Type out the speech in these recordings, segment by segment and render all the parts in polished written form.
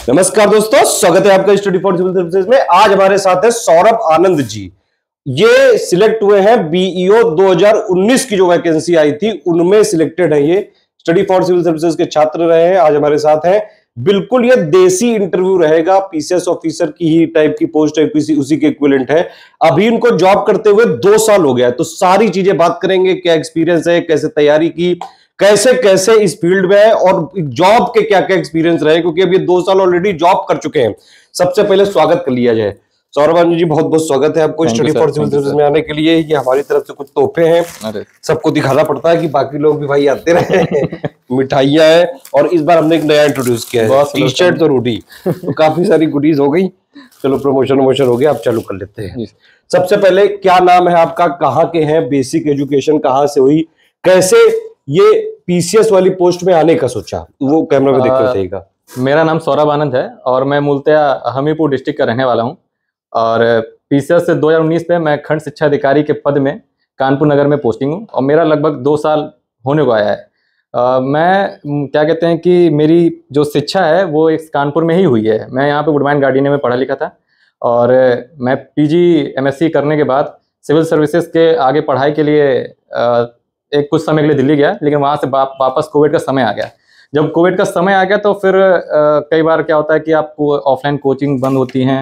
नमस्कार दोस्तों, स्वागत है आपका स्टडी फॉर सिविल सर्विसेज में। आज हमारे साथ है सौरभ आनंद जी। ये सिलेक्ट हुए हैं बीईओ 2019 की जो वैकेंसी आई थी उनमें सिलेक्टेड है। ये स्टडी फॉर सिविल सर्विसेज के छात्र रहे हैं, आज हमारे साथ हैं। बिल्कुल ये देसी इंटरव्यू रहेगा, पीसीएस ऑफिसर की ही टाइप की पोस्ट है, उसी के इक्विवेलेंट है। अभी इनको जॉब करते हुए 2 साल हो गया, तो सारी चीजें बात करेंगे। क्या एक्सपीरियंस है, कैसे तैयारी की, कैसे कैसे इस फील्ड में है और जॉब के क्या क्या एक्सपीरियंस रहे, क्योंकि अभी 2 साल ऑलरेडी जॉब कर चुके हैं। सबसे पहले स्वागत कर लिया जाए। सौरभ जी, बहुत बहुत स्वागत है आपको स्टडी फॉर सिविल सर्विसेज में आने के लिए। ये हमारी तरफ से कुछ तोहफे हैं, सबको दिखाना पड़ता है कि बाकी लोग भी भाई आते रहे। मिठाइयां हैं और इस बार हमने एक नया इंट्रोड्यूस किया है, टी शर्ट तो रूटी, तो काफी सारी गुडीज हो गई। चलो प्रमोशन हो गया, आप चालू कर लेते हैं। सबसे पहले क्या नाम है आपका, कहाँ के हैं, बेसिक एजुकेशन कहाँ से हुई, कैसे ये पीसीएस वाली पोस्ट में आने का सोचा, वो कैमरा में देखते बताइएगा। मेरा नाम सौरभ आनंद है और मैं मूलतः हमीरपुर डिस्ट्रिक्ट का रहने वाला हूं। और पीसीएस से 2019 में मैं खंड शिक्षा अधिकारी के पद में कानपुर नगर में पोस्टिंग हूं और मेरा लगभग 2 साल होने को आया है। मैं क्या कहते हैं कि मेरी जो शिक्षा है वो एक कानपुर में ही हुई है। मैं यहाँ पे वुडमाइन गार्डियन में पढ़ा लिखा था और मैं पीजी एमएससी करने के बाद सिविल सर्विसेज के आगे पढ़ाई के लिए एक कुछ समय के लिए दिल्ली गया, लेकिन वहाँ से वापस कोविड का समय आ गया। जब कोविड का समय आ गया तो फिर कई बार क्या होता है कि आपको ऑफलाइन कोचिंग बंद होती हैं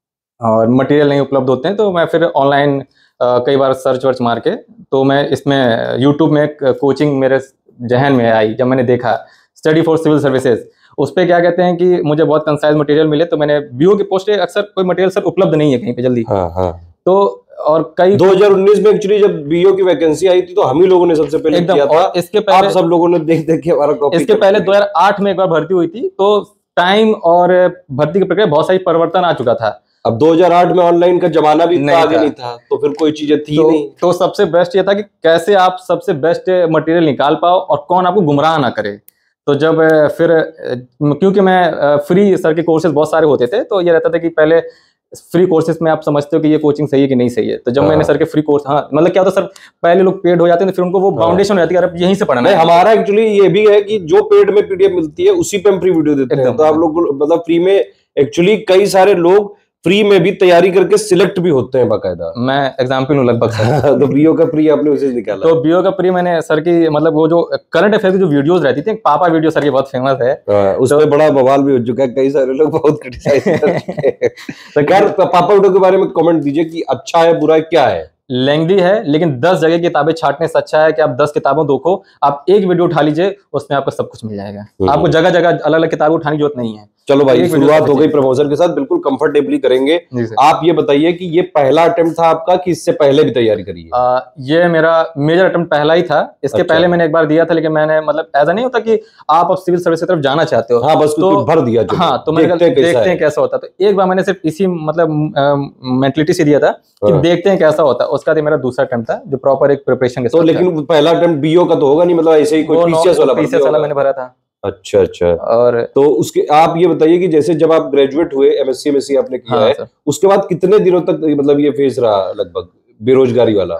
और मटेरियल नहीं उपलब्ध होते हैं, तो मैं फिर ऑनलाइन कई बार सर्च वर्च मार के तो मैं इसमें यूट्यूब में एक कोचिंग मेरे जहन में आई। जब मैंने देखा स्टडी फॉर सिविल सर्विसेज, उस पर क्या कहते हैं कि मुझे बहुत कंसाइज मटेरियल मिले, तो मैंने बीओ की पोस्ट अक्सर कोई मटेरियल सर उपलब्ध नहीं है कहीं पे जल्दी। तो और कई 2019 में एक्चुअली जब बीओ की वैकेंसी आई थी तो हम ही लोगों ने सबसे पहले किया था। इसके पहले आप सब लोगों ने देख के हमारा कॉपी। इसके पहले 2008 में एक बार भर्ती हुई थी, तो टाइम और भर्ती की प्रक्रिया बहुत सारी परिवर्तन आ चुका था। अब 2008 में ऑनलाइन का जमाना भी इतना आगे नहीं था, तो फिर कोई चीजें थी नहीं। तो सबसे बेस्ट ये था कि कैसे आप सबसे बेस्ट मटेरियल निकाल पाओ और कौन आपको गुमराह ना करे। तो जब फिर क्योंकि मैं फ्री सर के कोर्सेज बहुत सारे होते थे, तो ये रहता था कि पहले फ्री कोर्सेज में आप समझते हो कि ये कोचिंग सही है कि नहीं सही है। तो जब मैंने सर के फ्री कोर्स, मतलब क्या होता है सर, पहले लोग पेड हो जाते हैं, फिर उनको वो फाउंडेशन हो जाती है, अब यहीं से पढ़ना है। हमारा एक्चुअली ये भी है कि जो पेड में पीडीएफ मिलती है उसी पे हम फ्री वीडियो देते हैं। तो आप लोग मतलब फ्री में एक्चुअली कई सारे लोग फ्री में भी तैयारी करके सिलेक्ट भी होते हैं बाकायदा। मैं एग्जाम्पल हूँ लगभग। तो बीओ का प्री आपने उसे निकाला? तो बीओ का प्री मैंने सर की, मतलब वो जो करंट अफेयर की जो वीडियोस रहती थी, पापा वीडियो सर की बहुत फेमस है, उस पे बड़ा बवाल भी हो चुका है, कई सारे लोग बहुत क्रिटिसाइज करते हैं। तो खैर पापा वीडियो के बारे में कमेंट दीजिए कि अच्छा है बुरा है क्या है। लेंथी है, लेकिन 10 जगह किताबें छांटने से अच्छा है कि आप 10 किताबों देखो, आप एक वीडियो उठा लीजिए, उसमें आपको सब कुछ मिल जाएगा। आपको जगह जगह अलग अलग किताबें उठाने की जरूरत नहीं है। चलो भाई, शुरुआत हो गई प्रमोशन के साथ, बिल्कुल कंफर्टेबली करेंगे। आप ये बताइए कि ये पहला अटेम्प्ट था आपका कि इससे पहले भी तैयारी करी है? ये मेरा मेजर अटेम्प्ट पहला ही था। इसके पहले मैंने एक बार दिया था, लेकिन मैंने, मतलब ऐसा नहीं होता कि आप अब सिविल सर्विस की तरफ जाना चाहते हो, हाँ बस तो भर दिया। हाँ, तो मैंने देखते हैं कैसा होता है। तो एक बार मैंने सिर्फ इसी मतलब मेंटलिटी से दिया था कि देखते हैं कैसा होता है। उसका मेरा दूसरा अटेम्प्ट था जो प्रॉपर एक प्रिपरेशन के साथ। तो लेकिन पहला अटेम्प्ट बीओ का तो होगा नहीं, मतलब ऐसे ही कोई पीसीएस वाला मैंने भरा था। अच्छा। और तो उसके आप ये बताइए कि जैसे जब आप ग्रेजुएट हुए, एमएससी आपने किया है, उसके बाद कितने दिनों तक मतलब ये फेज रहा लगभग बेरोजगारी वाला?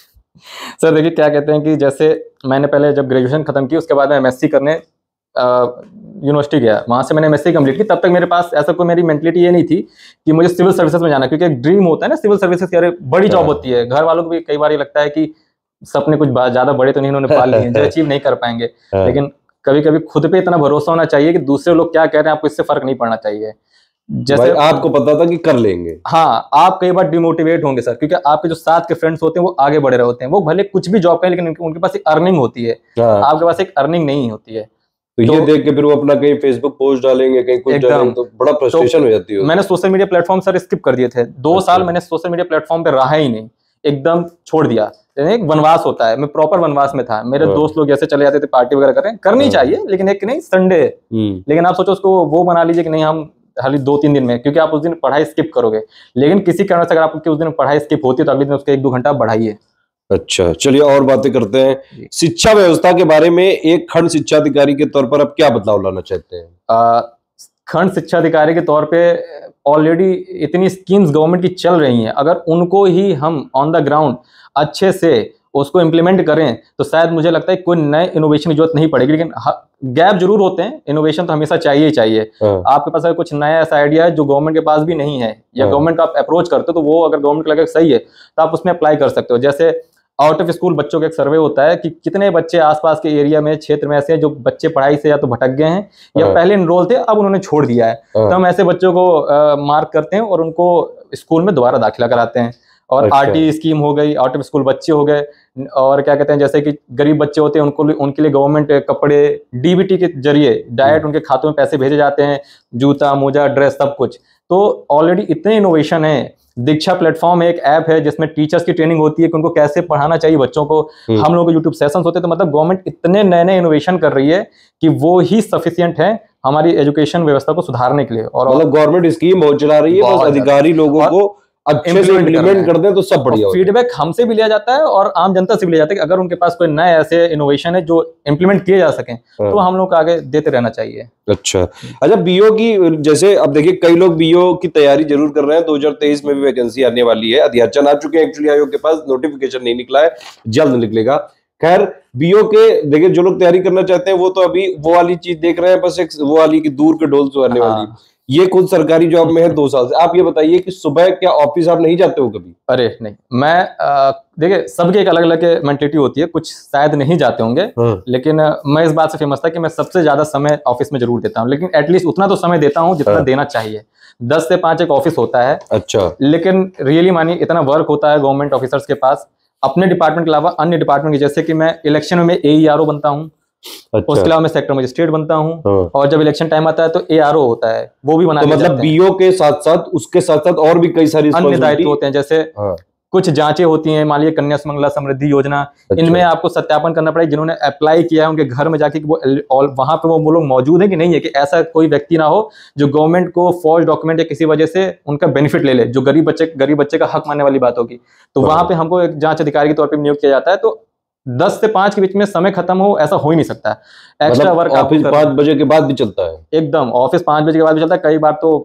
सर देखिए क्या कहते हैं कि जैसे मैंने पहले जब ग्रेजुएशन खत्म की, उसके बाद मैं एमएससी करने यूनिवर्सिटी गया, वहां से मैंने एमएससी कंप्लीट की। तब तक मेरे पास ऐसा कोई, मेरी मेंटलिटी ये नहीं थी कि मुझे सिविल सर्विसेज में जाना, क्योंकि एक ड्रीम होता है ना सिविल सर्विसेज की, बड़ी जॉब होती है। घर वालों को भी कई बार ये लगता है कि सपने कुछ ज्यादा बड़े तो नहीं इन्होंने पाल लिए, जो अचीव नहीं कर पाएंगे। लेकिन कभी कभी खुद पे इतना भरोसा होना चाहिए कि दूसरे लोग क्या कह रहे हैं आपको इससे फर्क नहीं पड़ना चाहिए। जैसे आपको पता था कि कर लेंगे। हाँ, आप कई बार डिमोटिवेट होंगे सर, क्योंकि आपके जो साथ के फ्रेंड्स होते हैं वो आगे बढ़े रहे होते हैं, वो भले कुछ भी जॉब करें, लेकिन उनके पास एक अर्निंग होती है, आपके पास एक अर्निंग नहीं होती है। तो ये देख के फिर वो अपना कहीं फेसबुक पोस्ट डालेंगे, कहीं कुछ डालेंगे, तो बड़ा फ्रस्ट्रेशन हो जाती है। मैंने social media platform sir skip कर दिए थे। 2 साल मैंने सोशल मीडिया प्लेटफॉर्म पे रहा ही नहीं, एकदम छोड़ दिया। एक वनवास होता है, मैं प्रॉपर वनवास में था। मेरे दोस्त लोग जैसे चले जाते थे पार्टी वगैरह कर रहे हैं, करनी चाहिए, लेकिन एक नहीं संडे, लेकिन आप सोचो उसको वो बना लीजिए कि नहीं हम खाली 2-3 दिन में, क्योंकि आप उस दिन पढ़ाई स्किप करोगे। लेकिन किसी कारण से अगर आपकी उस दिन पढ़ाई स्किप होती है तो अगले दिन उसके 1-2 घंटा बढ़ाइए। अच्छा, चलिए और बातें करते हैं। शिक्षा व्यवस्था के बारे में एक खंड शिक्षा अधिकारी के तौर पर आप क्या बदलाव लाना चाहते हैं? खंड शिक्षा अधिकारी के तौर पे ऑलरेडी इतनी स्कीम्स गवर्नमेंट की चल रही हैं, अगर उनको ही हम ऑन द ग्राउंड अच्छे से उसको इम्प्लीमेंट करें तो शायद मुझे लगता है कोई नए इनोवेशन की जरूरत नहीं पड़ेगी। लेकिन गैप जरूर होते हैं, इनोवेशन तो हमेशा चाहिए ही चाहिए। आपके पास अगर कुछ नया ऐसा आइडिया है जो गवर्नमेंट के पास भी नहीं है, या गवर्नमेंट का आप अप्रोच करते हो, तो वो अगर गवर्नमेंट को लगे सही है तो आप उसमें अप्लाई कर सकते हो। जैसे आउट ऑफ स्कूल बच्चों का एक सर्वे होता है कि कितने बच्चे आसपास के एरिया में, क्षेत्र में ऐसे हैं जो बच्चे पढ़ाई से या तो भटक गए हैं या पहले इनरोल थे अब उन्होंने छोड़ दिया है। तो हम ऐसे बच्चों को मार्क करते हैं और उनको स्कूल में दोबारा दाखिला कराते हैं। और अच्छा। आरटी स्कीम हो गई, आउट ऑफ स्कूल बच्चे हो गए, और क्या कहते हैं जैसे कि गरीब बच्चे होते हैं उनके लिए गवर्नमेंट कपड़े डीबीटी के जरिए डायरेक्ट उनके खातों में पैसे भेजे जाते हैं, जूता मोजा ड्रेस सब कुछ। तो ऑलरेडी इतने इनोवेशन है। दीक्षा प्लेटफॉर्म एक ऐप है जिसमें टीचर्स की ट्रेनिंग होती है कि उनको कैसे पढ़ाना चाहिए बच्चों को। हम लोगों के यूट्यूब सेशंस होते हैं। तो मतलब गवर्नमेंट इतने नए नए इनोवेशन कर रही है कि वो ही सफिशिएंट है हमारी एजुकेशन व्यवस्था को सुधारने के लिए। और मतलब गवर्नमेंट स्कीम बहुत चला रही है, बस अधिकारी लोगों को अच्छे से इम्प्लीमेंट कर दें तो सब बढ़िया। फीडबैक हमसे भी लिया जाता है और आम जनता से भी लिया जाता है कि अगर उनके पास कोई नए ऐसे इनोवेशन है जो इम्प्लीमेंट किए जा सकें तो हम लोग को आगे देते रहना चाहिए। अच्छा बीओ की, जैसे अब देखिए कई लोग बीओ की तैयारी जरूर कर रहे हैं। 2023 में भी वैकेंसी आने वाली है, अध्याचन आ चुके हैं, एक्चुअली आयोग के पास नोटिफिकेशन नहीं निकला है, जल्द निकलेगा। खैर बीओ के देखिए जो लोग तैयारी करना चाहते हैं वो तो अभी वो वाली चीज देख रहे हैं, बस एक वो वाली की दूर के ढोल सुहाने वाली। ये खुद सरकारी जॉब में है 2 साल से। आप ये बताइए कि सुबह क्या ऑफिस आप नहीं जाते हो कभी? अरे नहीं, मैं देखिए सबके एक अलग अलग मेंटेलिटी होती है, कुछ शायद नहीं जाते होंगे लेकिन मैं इस बात से फेमस था कि मैं सबसे ज्यादा समय ऑफिस में जरूर देता हूँ। लेकिन एटलीस्ट उतना तो समय देता हूँ जितना देना चाहिए। 10 से 5 एक ऑफिस होता है। अच्छा। लेकिन रियली मानिए इतना वर्क होता है गवर्नमेंट ऑफिसर्स के पास अपने डिपार्टमेंट के अलावा अन्य डिपार्टमेंट की। जैसे कि मैं इलेक्शन में AERO बनता हूँ। अच्छा। उसके अलावा मैं सेक्टर मजिस्ट्रेट बनता हूँ। और जब इलेक्शन टाइम आता है तो ARO होता है, वो भी बना तो मतलब बीओ के साथ साथ उसके साथ साथ और भी कई सारी अन्य दायित्व होते हैं। जैसे कुछ जांचें होती हैं, मान लीजिए कन्या सुमंगला समृद्धि योजना। अच्छा। इनमें आपको सत्यापन करना पड़ेगा जिन्होंने अप्लाई किया है उनके घर में जाके कि वो वहां पे वो लोग मौजूद है कि नहीं है, कि ऐसा कोई व्यक्ति ना हो जो गवर्नमेंट को फॉर्ज डॉक्यूमेंट या किसी वजह से उनका बेनिफिट ले ले, जो गरीब बच्चे का हक मानने वाली बात होगी। तो वहां पे हमको एक जांच अधिकारी के तौर पर नियुक्त किया जाता है। तो 10 से 5 के बीच में समय खत्म हो ऐसा हो ही नहीं सकता। एक्स्ट्रा वर्क ऑफिस 5 बजे के बाद भी चलता है? एकदम, ऑफिस 5 बजे के बाद भी चलता है। कई बार तो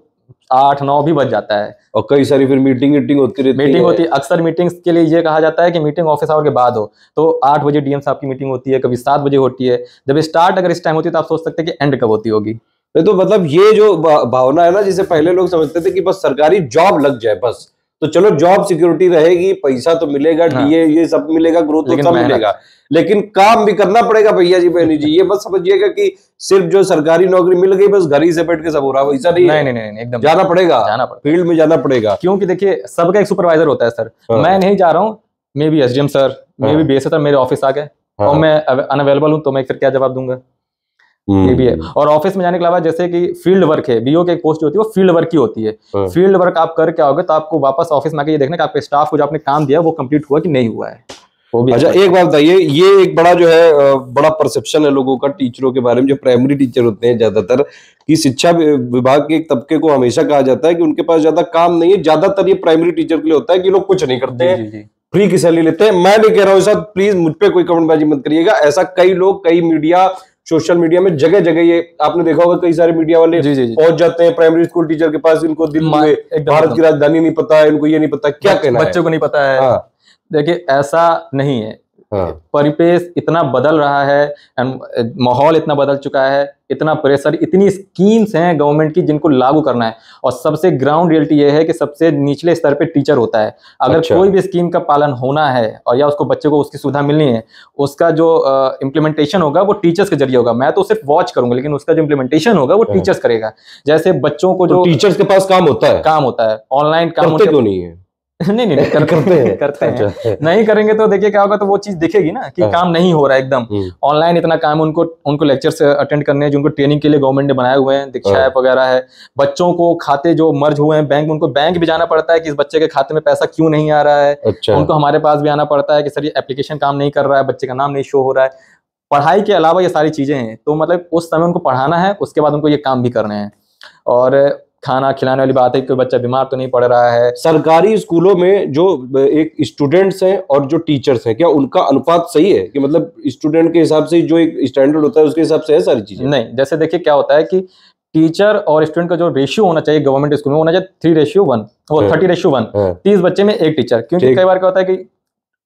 8-9 भी बज जाता है। और कई सारी फिर मीटिंग होती रहती है। मीटिंग होती है। अक्सर मीटिंग्स के लिए ये कहा जाता है कि मीटिंग ऑफिस आवर के बाद हो। तो 8 बजे DM साहब की मीटिंग होती है, कभी 7 बजे होती है। जब स्टार्ट अगर इस टाइम होती है तो आप सोच सकते हैं कि एंड कब होती होगी। तो मतलब ये जो भावना है ना, जिसे पहले लोग समझते थे कि बस सरकारी जॉब लग जाए बस, तो चलो जॉब सिक्योरिटी रहेगी, पैसा तो मिलेगा, DA ये सब मिलेगा, ग्रोथ तो सब मिलेगा, लेकिन काम भी करना पड़ेगा भैया जी बहनी जी। ये बस समझिएगा कि सिर्फ जो सरकारी नौकरी मिल गई बस घर ही से बैठ के सब हो रहा है, वैसा नहीं है। नहीं, एकदम जाना पड़ेगा, फील्ड में जाना पड़ेगा। क्योंकि देखिए सबका एक सुपरवाइजर होता है सर। मैं नहीं जा रहा हूँ, maybe SDM sir, maybe BSA sir मेरे ऑफिस आ गए और मैं अनअवेलेबल हूँ तो मैं फिर क्या जवाब दूंगा? ये भी है। और ऑफिस में जाने के अलावा जैसे कि फील्ड वर्क है, बीओ की एक पोस्ट होती है वो फील्ड वर्क की होती है। फील्ड वर्क आप कर क्या होगा तो आपको वापस ऑफिस में आके ये देखना कि आपके स्टाफ को जो आपने काम दिया वो कंप्लीट हुआ कि नहीं हुआ है। वो भी अच्छा एक बात बताइए, ये एक बड़ा जो है बड़ा परसेप्शन है लोगों का टीचरों के बारे में, जो प्राइमरी टीचर होते हैं ज्यादातर, कि शिक्षा विभाग के एक तबके को हमेशा कहा जाता है कि उनके पास ज्यादा काम नहीं है। ज्यादातर ये प्राइमरी टीचर के लिए होता है कि लोग कुछ नहीं करते हैं, फ्री की सैलरी लेते हैं। मैं नहीं कह रहा हूँ ऐसा, प्लीज मुझ पे कोई कमेंटबाजी मत करिएगा। ऐसा कई लोग, कई मीडिया, सोशल मीडिया में जगह जगह ये आपने देखा होगा, कई सारे मीडिया वाले पहुंच जाते हैं प्राइमरी स्कूल टीचर के पास। इनको दिल्ली में भारत की राजधानी नहीं पता है, इनको ये नहीं पता क्या कहना है, बच्चों को नहीं पता है। देखिए ऐसा नहीं है। परिपेश इतना बदल रहा है, माहौल इतना बदल चुका है, इतना प्रेशर, इतनी स्कीम्स हैं गवर्नमेंट की जिनको लागू करना है। और सबसे ग्राउंड रियलिटी ये है कि सबसे निचले स्तर पे टीचर होता है। अगर कोई भी स्कीम का पालन होना है और या उसको बच्चे को उसकी सुविधा मिलनी है, उसका जो इम्प्लीमेंटेशन होगा वो टीचर्स के जरिए होगा। मैं तो सिर्फ वॉच करूंगा, लेकिन उसका जो इम्प्लीमेंटेशन होगा वो टीचर्स करेगा। जैसे बच्चों को जो टीचर्स के पास काम होता है ऑनलाइन काम क्यों नहीं है? नहीं करते हैं। नहीं करेंगे तो देखिए क्या होगा, तो वो चीज दिखेगी ना कि काम नहीं हो रहा है। एकदम ऑनलाइन इतना काम, उनको लेक्चर्स अटेंड करने हैं जो उनको ट्रेनिंग के लिए गवर्नमेंट ने बनाए हुए हैं, दीक्षा ऐप वगैरह है। बच्चों को खाते जो मर्ज हुए हैं बैंक में, उनको बैंक भी जाना पड़ता है कि इस बच्चे के खाते में पैसा क्यों नहीं आ रहा है। उनको हमारे पास भी आना पड़ता है कि सर ये एप्लीकेशन काम नहीं कर रहा है, बच्चे का नाम नहीं शो हो रहा है। पढ़ाई के अलावा ये सारी चीजें हैं। तो मतलब उस समय उनको पढ़ाना है, उसके बाद उनको ये काम भी करने हैं। और खाना खिलाने वाली बात है कि कोई बच्चा बीमार तो नहीं पड़ रहा है। सरकारी स्कूलों में जो एक स्टूडेंट्स हैं और जो टीचर्स हैं, क्या उनका अनुपात सही है? कि मतलब स्टूडेंट के हिसाब से जो एक स्टैंडर्ड होता है उसके हिसाब से है सारी चीजें? नहीं, जैसे देखिए क्या होता है कि टीचर और स्टूडेंट का जो रेशियो होना चाहिए गवर्नमेंट स्कूल में होना चाहिए 3:1 और 30:1, 30 बच्चे में 1 टीचर। क्योंकि कई बार क्या होता है कि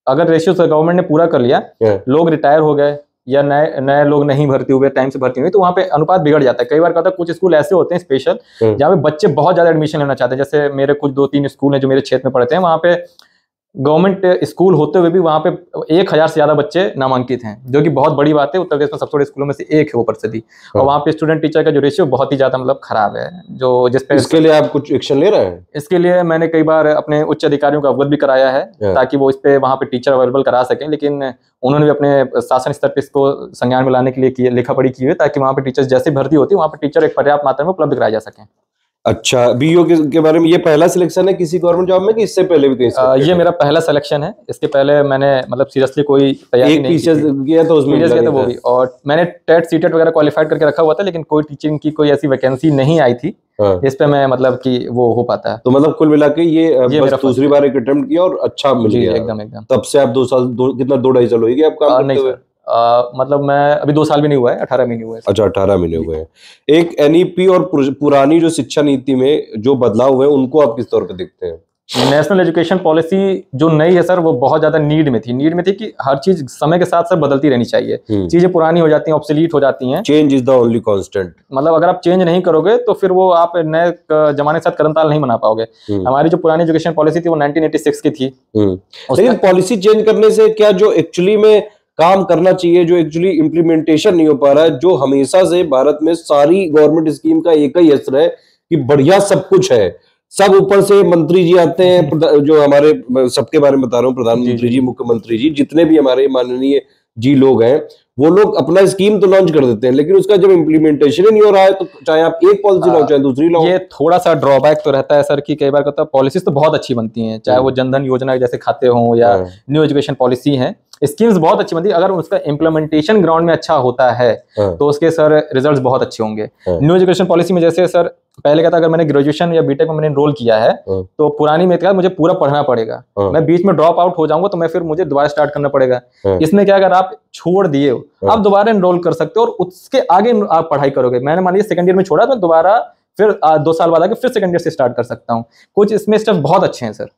अगर रेशियो गवर्नमेंट ने पूरा कर लिया, लोग रिटायर हो गए या नए नए लोग नहीं भर्ती हुए, टाइम से भर्ती हुई, तो वहाँ पे अनुपात बिगड़ जाता है। कई बार क्या होता है, कुछ स्कूल ऐसे होते हैं स्पेशल जहाँ पे बच्चे बहुत ज्यादा एडमिशन लेना चाहते हैं। जैसे मेरे कुछ 2-3 स्कूल हैं जो मेरे क्षेत्र में पढ़ते हैं, वहाँ पे गवर्नमेंट स्कूल होते हुए भी वहाँ पे 1000 से ज्यादा बच्चे नामांकित हैं, जो कि बहुत बड़ी बात है। उत्तर प्रदेश में सबसे बड़े स्कूलों में से एक है वो परिस्थिति, और वहाँ पे स्टूडेंट टीचर का जो रेशियो बहुत ही ज्यादा मतलब खराब है। जो जिस पे इसके लिए आप कुछ एक्शन ले रहे हैं? इसके लिए मैंने कई बार अपने उच्च अधिकारियों को अवगत भी कराया है, ताकि वो इस पे वहाँ पे टीचर अवेलेबल करा सकें, लेकिन उन्होंने भी अपने शासन स्तर पे इसको संज्ञान में लाने के लिए लिखा पढ़ी की है, ताकि वहाँ पे टीचर्स जैसे भर्ती होती है वहाँ पे टीचर एक पर्याप्त मात्रा में उपलब्ध कराए जा सकें। अच्छा, बीईओ के बारे में ये पहला सिलेक्शन है किसी गवर्नमेंट जॉब में कि इससे पहले भी कहीं? ये मेरा पहला सिलेक्शन है। इसके पहले मैंने मतलब सीरियसली कोई तैयारी नहीं किया था उसमें था वो भी, और मैंने टेट सीटेट वगैरह क्वालिफाइड करके रखा हुआ था, लेकिन कोई टीचिंग की कोई ऐसी वैकेंसी नहीं आई थी इस पे मैं मतलब कि वो हो पाता है। तो मतलब कुल मिला के ये बस दूसरी बार एक अटेम्प्ट किया और अच्छा मिल गया? एकदम। तब से आप 2 साल कितना 2-2.5 साल हो गए आप काम करते हुए? मतलब मैं अभी 2 साल भी नहीं हुआ है, 18 महीने हुए हैं। अच्छा, 18 महीने हुए हैं। एक एनईपी और पुरानी जो शिक्षा नीति में जो बदलाव हुए उनको आप किस तौर पे देखते हैं? नेशनल एजुकेशन पॉलिसी जो नई है सर, वो बहुत ज्यादा नीड में थी कि हर चीज समय के साथ साथ बदलती रहनी चाहिए। चीजें पुरानी हो जाती हैं, ऑब्सोलीट हो जाती हैं। Change is the only constant. मतलब अगर आप चेंज नहीं करोगे तो फिर वो आप नए जमाने के साथ कदम ताल नहीं बना पाओगे। हमारी जो पुरानी एजुकेशन पॉलिसी थी वो 1986 की थी। लेकिन पॉलिसी चेंज करने से क्या जो एक्चुअली में काम करना चाहिए, जो एक्चुअली इम्प्लीमेंटेशन नहीं हो पा रहा है, जो हमेशा से भारत में सारी गवर्नमेंट स्कीम का एक ही असर है कि बढ़िया सब कुछ है, सब ऊपर से मंत्री जी आते हैं, जो हमारे सबके बारे में बता रहा हूँ, प्रधानमंत्री जी, मुख्यमंत्री जी, जितने भी हमारे माननीय जी लोग हैं, वो लोग अपना स्कीम तो लॉन्च कर देते हैं, लेकिन उसका जब इम्प्लीमेंटेशन ही नहीं हो रहा है, तो चाहे आप एक पॉलिसी लाओ चाहे दूसरी लाओ। ये थोड़ा सा ड्रॉबैक तो रहता है सर कि कई बार कहता है पॉलिसीज तो बहुत अच्छी बनती हैं, चाहे वो जनधन योजना जैसे खाते हों या न्यू एजुकेशन पॉलिसी है, स्कीम्स बहुत अच्छी बनती है। अगर उसका इम्प्लीमेंटेशन ग्राउंड में अच्छा होता है तो उसके सर रिजल्ट्स बहुत अच्छे होंगे। न्यू एजुकेशन पॉलिसी में जैसे सर पहले कहता अगर मैंने ग्रेजुएशन या बीटेक में मैंने एनरोल किया है तो पुरानी में मुझे पूरा पढ़ना पढ़ेगा, मैं बीच में ड्रॉप आउट हो जाऊंगा तो मैं फिर मुझे दोबारा स्टार्ट करना पड़ेगा। इसमें क्या, अगर आप छोड़ दिए हो आप दोबारा एनरोल कर सकते हो और उसके आगे आप पढ़ाई करोगे। मैंने मान लिया सेकंड ईयर में छोड़ा तो दोबारा फिर 2 साल बाद आके फिर सेकंड ईयर से स्टार्ट कर सकता हूँ। कुछ इसमें स्टेप्स बहुत अच्छे हैं सर।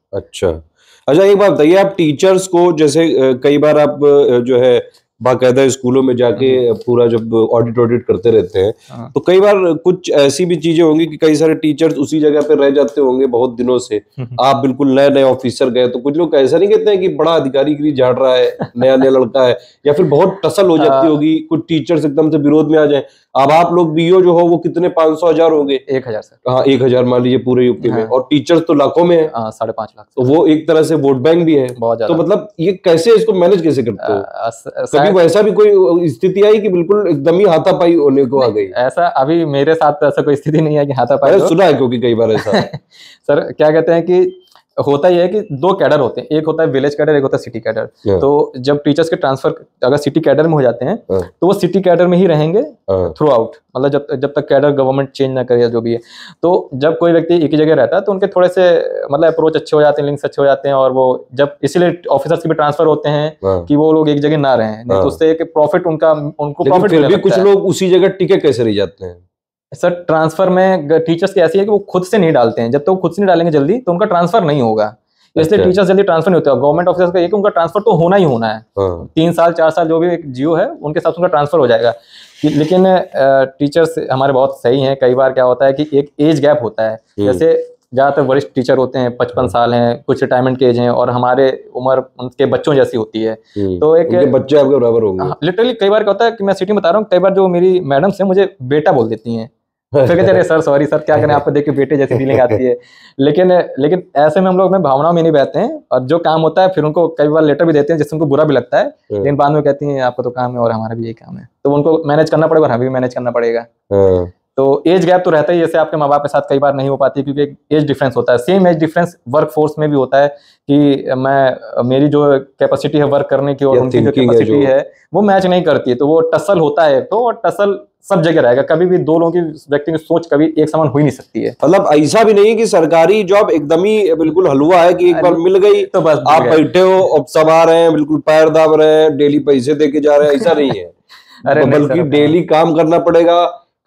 अच्छा, एक बात बताइए, आप टीचर्स को जैसे कई बार आप जो है बाकायदा स्कूलों में जाके पूरा जब ऑडिट करते रहते हैं, तो कई बार कुछ ऐसी भी चीजें होंगी कि कई सारे टीचर्स उसी जगह पे रह जाते होंगे बहुत दिनों से। आप बिल्कुल नए ऑफिसर गए तो कुछ लोग ऐसा नहीं कहते हैं कि बड़ा अधिकारी गिरी झाड़ रहा है, नया लड़का है, या फिर बहुत टसल हो जाती होगी, कुछ टीचर्स एकदम से विरोध में आ जाए। अब आप लोग बीईओ जो हो वो कितने 500-1000 होंगे? 1000 सर। हाँ, 1000 मान लीजिए पूरे यूपी में, और टीचर्स तो लाखों में है। 5.5 लाख। तो वो एक तरह से वोट बैंक भी है बहुत ज्यादा। तो मतलब ये कैसे, इसको मैनेज कैसे करते हो? कभी वैसा भी कोई स्थिति आई कि बिल्कुल एकदम ही हाथापाई होने को आ गई? ऐसा अभी मेरे साथ ऐसा कोई स्थिति नहीं है कि हाथापाई। सुना है क्योंकि कई बार ऐसा सर क्या कहते हैं कि होता ही है कि 2 कैडर होते हैं, एक होता है विलेज कैडर, एक होता है सिटी कैडर। तो जब टीचर्स के ट्रांसफर अगर सिटी कैडर में हो जाते हैं तो वो सिटी कैडर में ही रहेंगे थ्रू आउट, मतलब जब तक कैडर गवर्नमेंट चेंज ना करे जो भी है। तो जब कोई व्यक्ति एक ही जगह रहता है तो उनके थोड़े से मतलब अप्रोच अच्छे हो जाते हैं, लिंक्स अच्छे हो जाते हैं, और वो जब इसीलिए ऑफिसर्स के भी ट्रांसफर होते हैं कि वो लोग एक जगह ना रहें, नहीं तो उससे एक प्रॉफिट उनको प्रॉफिट मिलता है। कुछ लोग उसी जगह टिके कैसे रह जाते हैं? सर ट्रांसफर में टीचर्स की ऐसी है कि वो खुद से नहीं डालते हैं, जब तक वो खुद से नहीं डालेंगे जल्दी तो उनका ट्रांसफर नहीं होगा, इसलिए टीचर्स जल्दी ट्रांसफर नहीं होते। गवर्नमेंट ऑफिसर्स का एक उनका ट्रांसफर तो होना ही होना है, 3 साल 4 साल जो भी एक जियो है उनके साथ उनका ट्रांसफर हो जाएगा। लेकिन टीचर्स हमारे बहुत सही हैं। कई बार क्या होता है कि एक एज गैप होता है, जैसे ज्यादातर वरिष्ठ टीचर होते हैं 55 साल हैं, कुछ रिटायरमेंट के एज हैं, और हमारे उम्र उनके बच्चों जैसी होती है, तो एक बच्चे आपके बराबर होंगे लिटरली। कई बार क्या होता है कि मैं सिटी में बता रहा हूँ, कई बार जो मेरी मैडम से मुझे बेटा बोल देती हैं, फिर कहते हैं सर सॉरी सर क्या करें, आपको देख के बेटे जैसी फीलिंग आती है। लेकिन ऐसे में हम लोग अपने भावनाओं में नहीं बहते हैं, और जो काम होता है फिर उनको कई बार लेटर भी देते हैं जिससे उनको बुरा भी लगता है, लेकिन बाद में कहती हैं आपका तो काम है और हमारा भी यही काम है, तो उनको मैनेज करना पड़ेगा और हमें भी मैनेज करना पड़ेगा। तो एज गैप तो रहता ही, जैसे आपके माँ बाप के साथ कई बार नहीं हो पाती क्योंकि एक एज डिफरेंस होता है। Same age difference workforce में भी होता है कि मेरी जो कैपेसिटी है वर्क करने की और उनकी जो कैपेसिटी है वो मैच नहीं करती है, तो वो टसल होता है। तो वो टसल सब जगह रहेगा, कभी भी दो लोगों की व्यक्ति की सोच कभी एक समान हो ही नहीं सकती है। मतलब ऐसा भी नहीं है कि सरकारी जॉब एकदम ही बिल्कुल हलवा है कि एक बार मिल गई तो बस आप बैठे हो, अब सब आ रहे हैं, बिल्कुल पैर दाब रहे हैं, डेली पैसे दे के जा रहे हैं, ऐसा नहीं है। बल्कि डेली काम करना पड़ेगा,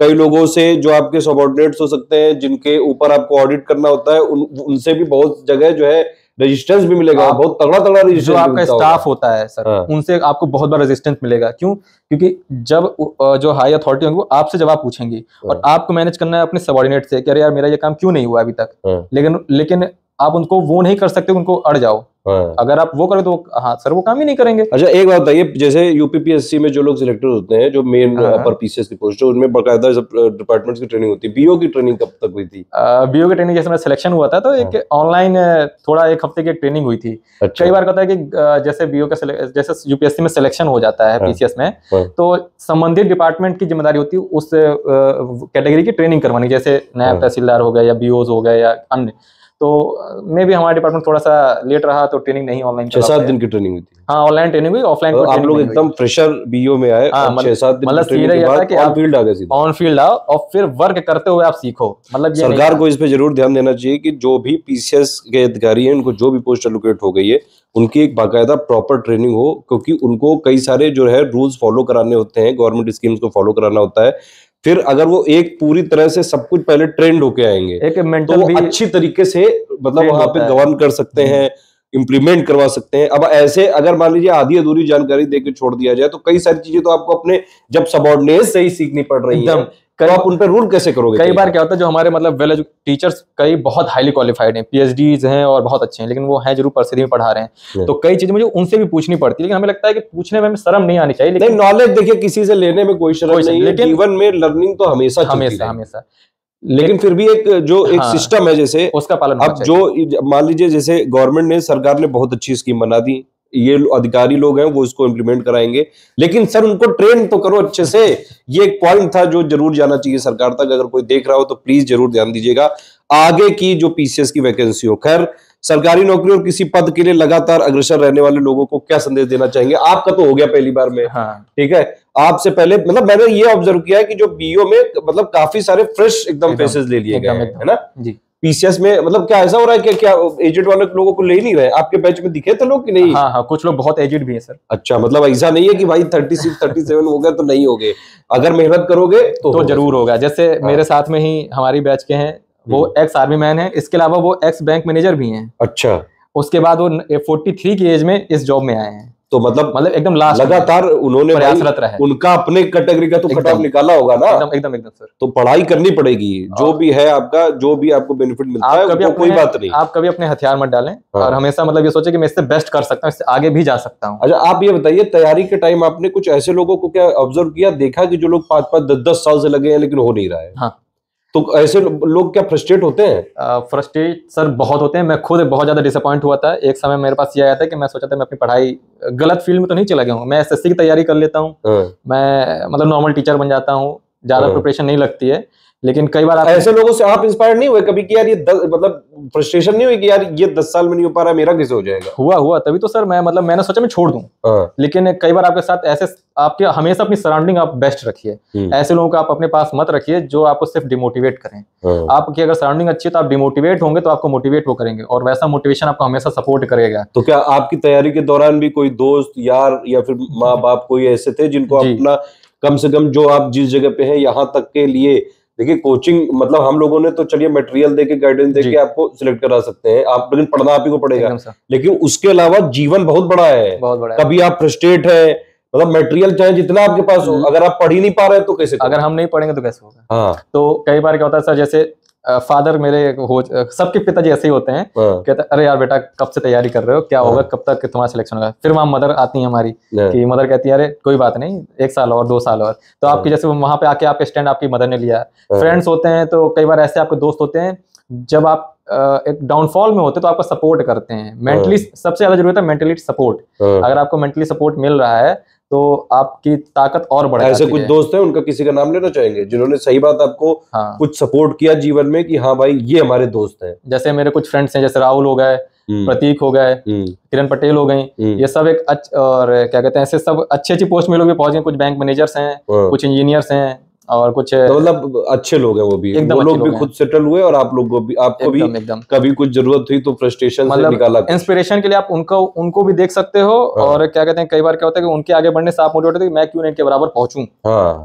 कई लोगों से जो आपके सबऑर्डिनेट्स हो सकते हैं, जिनके ऊपर आपको ऑडिट करना होता है, उनसे भी बहुत जगह जो है रेजिस्टेंस भी मिलेगा, बहुत तगड़ा तगड़ा रेजिस्टेंस जो आपका स्टाफ होता है सर, उनसे आपको बहुत बड़ा रेजिस्टेंस मिलेगा। क्यों? क्योंकि जब जो हाई अथॉरिटी होंगे वो आपसे जवाब पूछेंगी और आपको मैनेज करना है अपने सबऑर्डिनेट से कि अरे यार मेरा ये काम क्यों नहीं हुआ अभी तक, लेकिन आप उनको वो नहीं कर सकते, उनको अड़ जाओ। अगर आप वो करें तो हाँ सर वो काम ही नहीं करेंगे। अच्छा एक बात बताइए, जैसे यूपीपीएससी में जो लोग सिलेक्टेड होते हैं, जो मेन अपर पीसीएस की पोस्ट है, उनमें बकायदा सब डिपार्टमेंट्स की ट्रेनिंग होती है। बीओ की ट्रेनिंग कब तक हुई थी? बीओ की ट्रेनिंग जैसे मेरा सिलेक्शन हुआ था तो एक ऑनलाइन थोड़ा 1 हफ्ते की ट्रेनिंग हुई थी। अच्छा। कई बार कहता है कि जैसे बीओ का जैसे यूपीएससी में सिलेक्शन हो जाता है पीसीएस में, तो संबंधित डिपार्टमेंट की जिम्मेदारी होती है उस कैटेगरी की ट्रेनिंग करवानी, जैसे नायब तहसीलदार हो गए या बीओज हो गए या अन्य। तो मे भी हमारा डिपार्टमेंट थोड़ा सा लेट रहा तो ट्रेनिंग नहीं ऑनलाइन 6-7 दिन की ट्रेनिंग हुई थी। हाँ ऑनलाइन ट्रेनिंग हुई, ऑफलाइन तो आप लोग एकदम फ्रेशर बीओ में आए, 6-7 दिन की ट्रेनिंग के बाद ऑन फील्ड आ गए सीधे। ऑन फील्ड आओ और फिर वर्क करते हुए आप सीखो। मतलब सरकार को इस पे जरूर ध्यान देना चाहिए कि जो भी पीसीएस के अधिकारी हैं, उनको जो भी पोस्ट एलोकेट हो गई है, उनकी एक बाकायदा प्रॉपर ट्रेनिंग हो, क्योंकि उनको कई सारे जो है रूल्स फॉलो कराने होते हैं, गवर्नमेंट स्कीम्स को फॉलो कराना होता है। फिर अगर वो एक पूरी तरह से सब कुछ पहले ट्रेंड होके आएंगे तो वो अच्छी तरीके से मतलब वहां पे गवर्न कर सकते हैं, इंप्लीमेंट करवा सकते हैं। अब ऐसे अगर मान लीजिए आधी अधूरी जानकारी देके छोड़ दिया जाए तो कई सारी चीजें तो आपको अपने जब सबऑर्डिनेट से ही सीखनी पड़ रही है, तो आप उन पर रूल कैसे करोगे? कई बार क्या होता है जो हमारे मतलब वेल टीचर्स कई बहुत हाईली क्वालिफाइड हैं, पीएचडीज हैं और बहुत अच्छे हैं, लेकिन वो हैं जरूर परिस्थिति में पढ़ा रहे हैं, तो कई चीजें मुझे उनसे भी पूछनी पड़ती है। लेकिन हमें लगता है कि पूछने में हमें शर्म नहीं आनी चाहिए। लेकिन नॉलेज देखिए किसी से लेने में कोई शर्म नहीं है, जीवन में लर्निंग तो हमेशा हमेशा। लेकिन फिर भी एक जो एक सिस्टम है, जैसे उसका पालन अब जो मान लीजिए जैसे गवर्नमेंट ने, सरकार ने बहुत अच्छी स्कीम बना दी, ये अधिकारी लोग हैं वो इसको इम्प्लीमेंट कराएंगे, लेकिन सर उनको ट्रेन तो करो अच्छे से। ये एक पॉइंट था जो जरूर जाना चाहिए सरकार तक। अगर कोई देख रहा हो तो प्लीज जरूर ध्यान दीजिएगा आगे की जो पीसीएस की वैकेंसी हो। खैर, सरकारी नौकरी और किसी पद के लिए लगातार अग्रसर रहने वाले लोगों को क्या संदेश देना चाहेंगे? आपका तो हो गया पहली बार में, ठीक है, आपसे पहले मतलब मैंने ये ऑब्जर्व किया है कि जो बीओ में मतलब काफी सारे फ्रेश एकदम फेसेस ले लिए गए हैं, है ना जी। पीसीएस में मतलब क्या ऐसा हो रहा है कि क्या एजेड वाले लोगों को ले ही नहीं रहे? आपके बैच में दिखे थे लोग कि नहीं? हाँ, कुछ लोग बहुत एजेड भी हैं सर। अच्छा, मतलब ऐसा नहीं है कि भाई 36 37 हो गए तो नहीं होगे, अगर मेहनत करोगे तो जरूर होगा। जैसे मेरे साथ में ही हमारी बैच के हैं, वो एक्स आर्मी मैन है, इसके अलावा वो एक्स बैंक मैनेजर भी हैं। अच्छा। उसके बाद वो 43 की एज में इस जॉब में आए हैं। तो मतलब एकदम लास्ट लगातार उन्होंने प्रयासरत रहे, उनका अपने कैटेगरी का तो कट ऑफ निकाला होगा ना? एकदम सर। तो पढ़ाई करनी पड़ेगी, जो भी है आपका, जो भी आपको बेनिफिट मिलता है वो कोई बात नहीं। आप कभी अपने हथियार मत डालें और हमेशा मतलब ये सोचे कि मैं इससे बेस्ट कर सकता हूँ, इससे आगे भी जा सकता हूँ। अच्छा, आप ये बताइए, तैयारी के टाइम आपने कुछ ऐसे लोगों को क्या ऑब्जर्व किया, देखा कि जो लोग 5-5 10-10 साल से लगे हैं लेकिन हो नहीं रहा है? हाँ, तो ऐसे लोग क्या फ्रस्ट्रेट होते हैं? फ्रस्ट्रेट सर बहुत होते हैं। मैं खुद बहुत ज्यादा डिसअपॉइंट हुआ था। एक समय मेरे पास ये आया था कि मैं सोचा था मैं अपनी पढ़ाई गलत फील्ड में तो नहीं चला गया हूँ, मैं एसएससी की तैयारी कर लेता हूँ, मैं मतलब नॉर्मल टीचर बन जाता हूँ, ज्यादा प्रिपरेशन नहीं लगती है। लेकिन कई बार ऐसे लोगों से आप इंस्पायर नहीं हुए कभी कि यार ये मतलब फ्रस्ट्रेशन नहीं हुई कि यार ये 10 साल में नहीं हो पा रहा, मेरा कैसे हो जाएगा? हुआ तभी तो सर मैंने सोचा मैं छोड़ दूं। लेकिन कई बार आपके साथ ऐसे, आपके हमेशा अपनी सराउंडिंग आप बेस्ट रखिए, ऐसे लोगों को आप अपने पास मत रखिए जो आपको सिर्फ डिमोटिवेट करें। आपकी अगर सराउंडिंग अच्छी है तो आप डिमोटिवेट होंगे तो आपको मोटिवेट वो करेंगे और वैसा मोटिवेशन आपको हमेशा सपोर्ट करेगा। तो क्या आपकी तैयारी के दौरान भी कोई दोस्त यार या फिर माँ बाप कोई ऐसे थे जिनको अपना कम से कम जो आप जिस जगह पे हैं यहाँ तक के लिए, देखिए कोचिंग मतलब हम लोगों ने तो चलिए मटेरियल देके गाइडेंस देके आपको सिलेक्ट करा सकते हैं, आप लेकिन पढ़ना आप ही को पड़ेगा, लेकिन उसके अलावा जीवन बहुत बड़ा है, कभी आप फ्रस्ट्रेट है, मतलब मटेरियल चाहे जितना आपके पास हो, अगर आप पढ़ ही नहीं पा रहे तो कैसे? अगर हम नहीं पढ़ेंगे तो कैसे होगा? हाँ। तो कई बार क्या होता है सर, जैसे फादर मेरे सबके पिताजी ऐसे ही होते हैं, कहते अरे यार बेटा कब से तैयारी कर रहे हो, क्या होगा, कब तक तुम्हारा सिलेक्शन होगा? फिर वहां मदर आती है हमारी कि मदर कहती है अरे कोई बात नहीं, 1 साल और 2 साल और। तो आपकी जैसे वहां पे आके आपके स्टैंड आपकी मदर ने लिया। फ्रेंड्स होते हैं तो कई बार ऐसे आपके दोस्त होते हैं, जब आप एक डाउनफॉल में होते तो आपको सपोर्ट करते हैं मेंटली। सबसे ज्यादा जरूरत है मेंटली सपोर्ट। अगर आपको मेंटली सपोर्ट मिल रहा है तो आपकी ताकत और बढ़ जाती है। ऐसे कुछ दोस्त हैं, उनका किसी का नाम लेना चाहेंगे जिन्होंने सही बात आपको कुछ सपोर्ट किया जीवन में कि हाँ भाई ये हमारे दोस्त हैं? जैसे मेरे कुछ फ्रेंड्स हैं, जैसे राहुल हो गए, प्रतीक हो गए, किरण पटेल हो गई, ये सब एक और क्या कहते हैं, ऐसे सब अच्छी पोस्ट में लोग भी पहुंच गए। कुछ बैंक मैनेजर्स हैं, कुछ इंजीनियर्स हैं और कुछ तो मतलब अच्छे लोग हैं वो भी, वो लोग भी खुद सेटल हुए और आप लोग को भी, आपको भी कभी कुछ जरूरत हुई तो फ्रस्ट्रेशन से निकाला। इंस्पिरेशन के लिए आप उनको भी देख सकते हो और क्या कहते हैं, कई बार क्या होता है कि उनके आगे बढ़ने से आप मोटिवेट होते हैं कि मैं क्यों नहीं इनके बराबर पहुंचूं।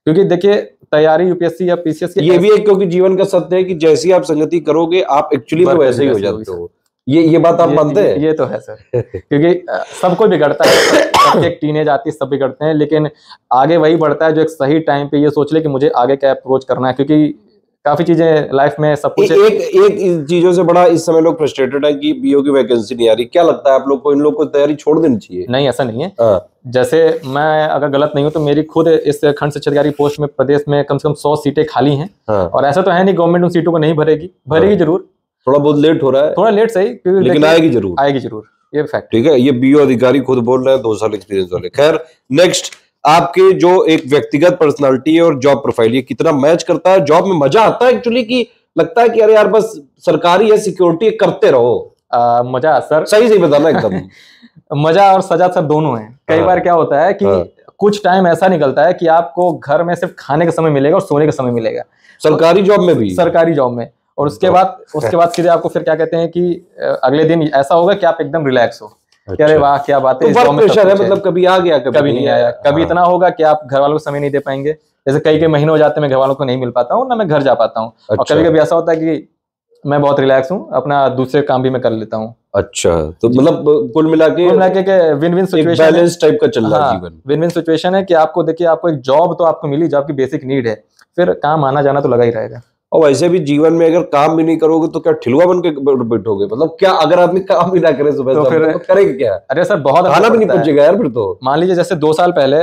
क्योंकि देखिए तैयारी यूपीएससी या पीसीएस की ये भी एक, क्योंकि जीवन का सत्य है कि जैसी आप संगति करोगे आप एक्चुअली में वैसे ही हो जाते हो। ये बात आप मानते हैं? ये तो है सर, क्योंकि सबको बिगड़ता है, सबके एक टीनेज आती है, सब बिगड़ते हैं, लेकिन आगे वही बढ़ता है जो एक सही टाइम पे ये सोच ले कि मुझे आगे क्या अप्रोच करना है, क्योंकि काफी चीजें लाइफ में सब कुछ एक चीजों से बड़ा इस समय लोग फ्रस्ट्रेटेड है कि बीओ की वैकेंसी नहीं आ रही। क्या लगता है आप लोग को, इन लोग को तैयारी छोड़ देनी चाहिए? नहीं, ऐसा नहीं है। जैसे मैं अगर गलत नहीं हूं तो मेरी खुद इस खंड शिक्षा अधिकारी पोस्ट में प्रदेश में कम से कम 100 सीटें खाली हैं। और ऐसा तो है नहीं गवर्नमेंट उन सीटों को नहीं भरेगी जरूर। थोड़ा बहुत लेट हो रहा है, थोड़ा लेट सही, लेकिन आएगी जरूर, ये फैक्ट। ठीक है, ये बीओ अधिकारी खुद बोल रहे हैं, 2 साल एक्सपीरियंस वाले। खैर, नेक्स्ट, आपके जो एक व्यक्तिगत पर्सनालिटी है और जॉब प्रोफाइल, ये कितना मैच करता है? जॉब में मजा आता है एक्चुअली कि लगता है कि अरे यार बस सरकारी है, सिक्योरिटी करते रहो? मजा सर, सही बताना एकदम। मजा और सजा सर दोनों है। कई बार क्या होता है कि कुछ टाइम ऐसा निकलता है कि आपको घर में सिर्फ खाने का समय मिलेगा और सोने का समय मिलेगा, सरकारी जॉब में भी, सरकारी जॉब में। और उसके बाद सीधे आपको फिर क्या कहते हैं कि अगले दिन ऐसा होगा कि आप एकदम रिलैक्स हो। अच्छा। अरे वाह क्या बात है, तो प्रेशर है, मतलब कभी आ गया कभी नहीं आया। कभी इतना होगा कि आप घर वालों को समय नहीं दे पाएंगे, जैसे कई महीने हो जाते हैं मैं घर वालों को नहीं मिल पाता हूँ ना मैं घर जा पाता हूँ। और कभी कभी ऐसा होता है कि मैं बहुत रिलैक्स हूँ, अपना दूसरे काम भी मैं कर लेता हूँ। अच्छा, तो मतलब कुल मिला के win win situation, balance type का चल रहा है जीवन। विन विन सिचुएशन है कि आपको देखिए, आपको एक जॉब तो आपको मिली, जॉब की बेसिक नीड है, फिर काम आना जाना तो लगा ही रहेगा। और वैसे भी जीवन में अगर काम भी नहीं करोगे तो क्या ठिलुआ बन के बैठोगे? मतलब क्या, अगर आदमी काम भी ना करे सुबह तो फिर करेगा क्या? अरे सर बहुत खाना भी नहीं पहुंचेगा यार फिर तो। मान लीजिए जैसे 2 साल पहले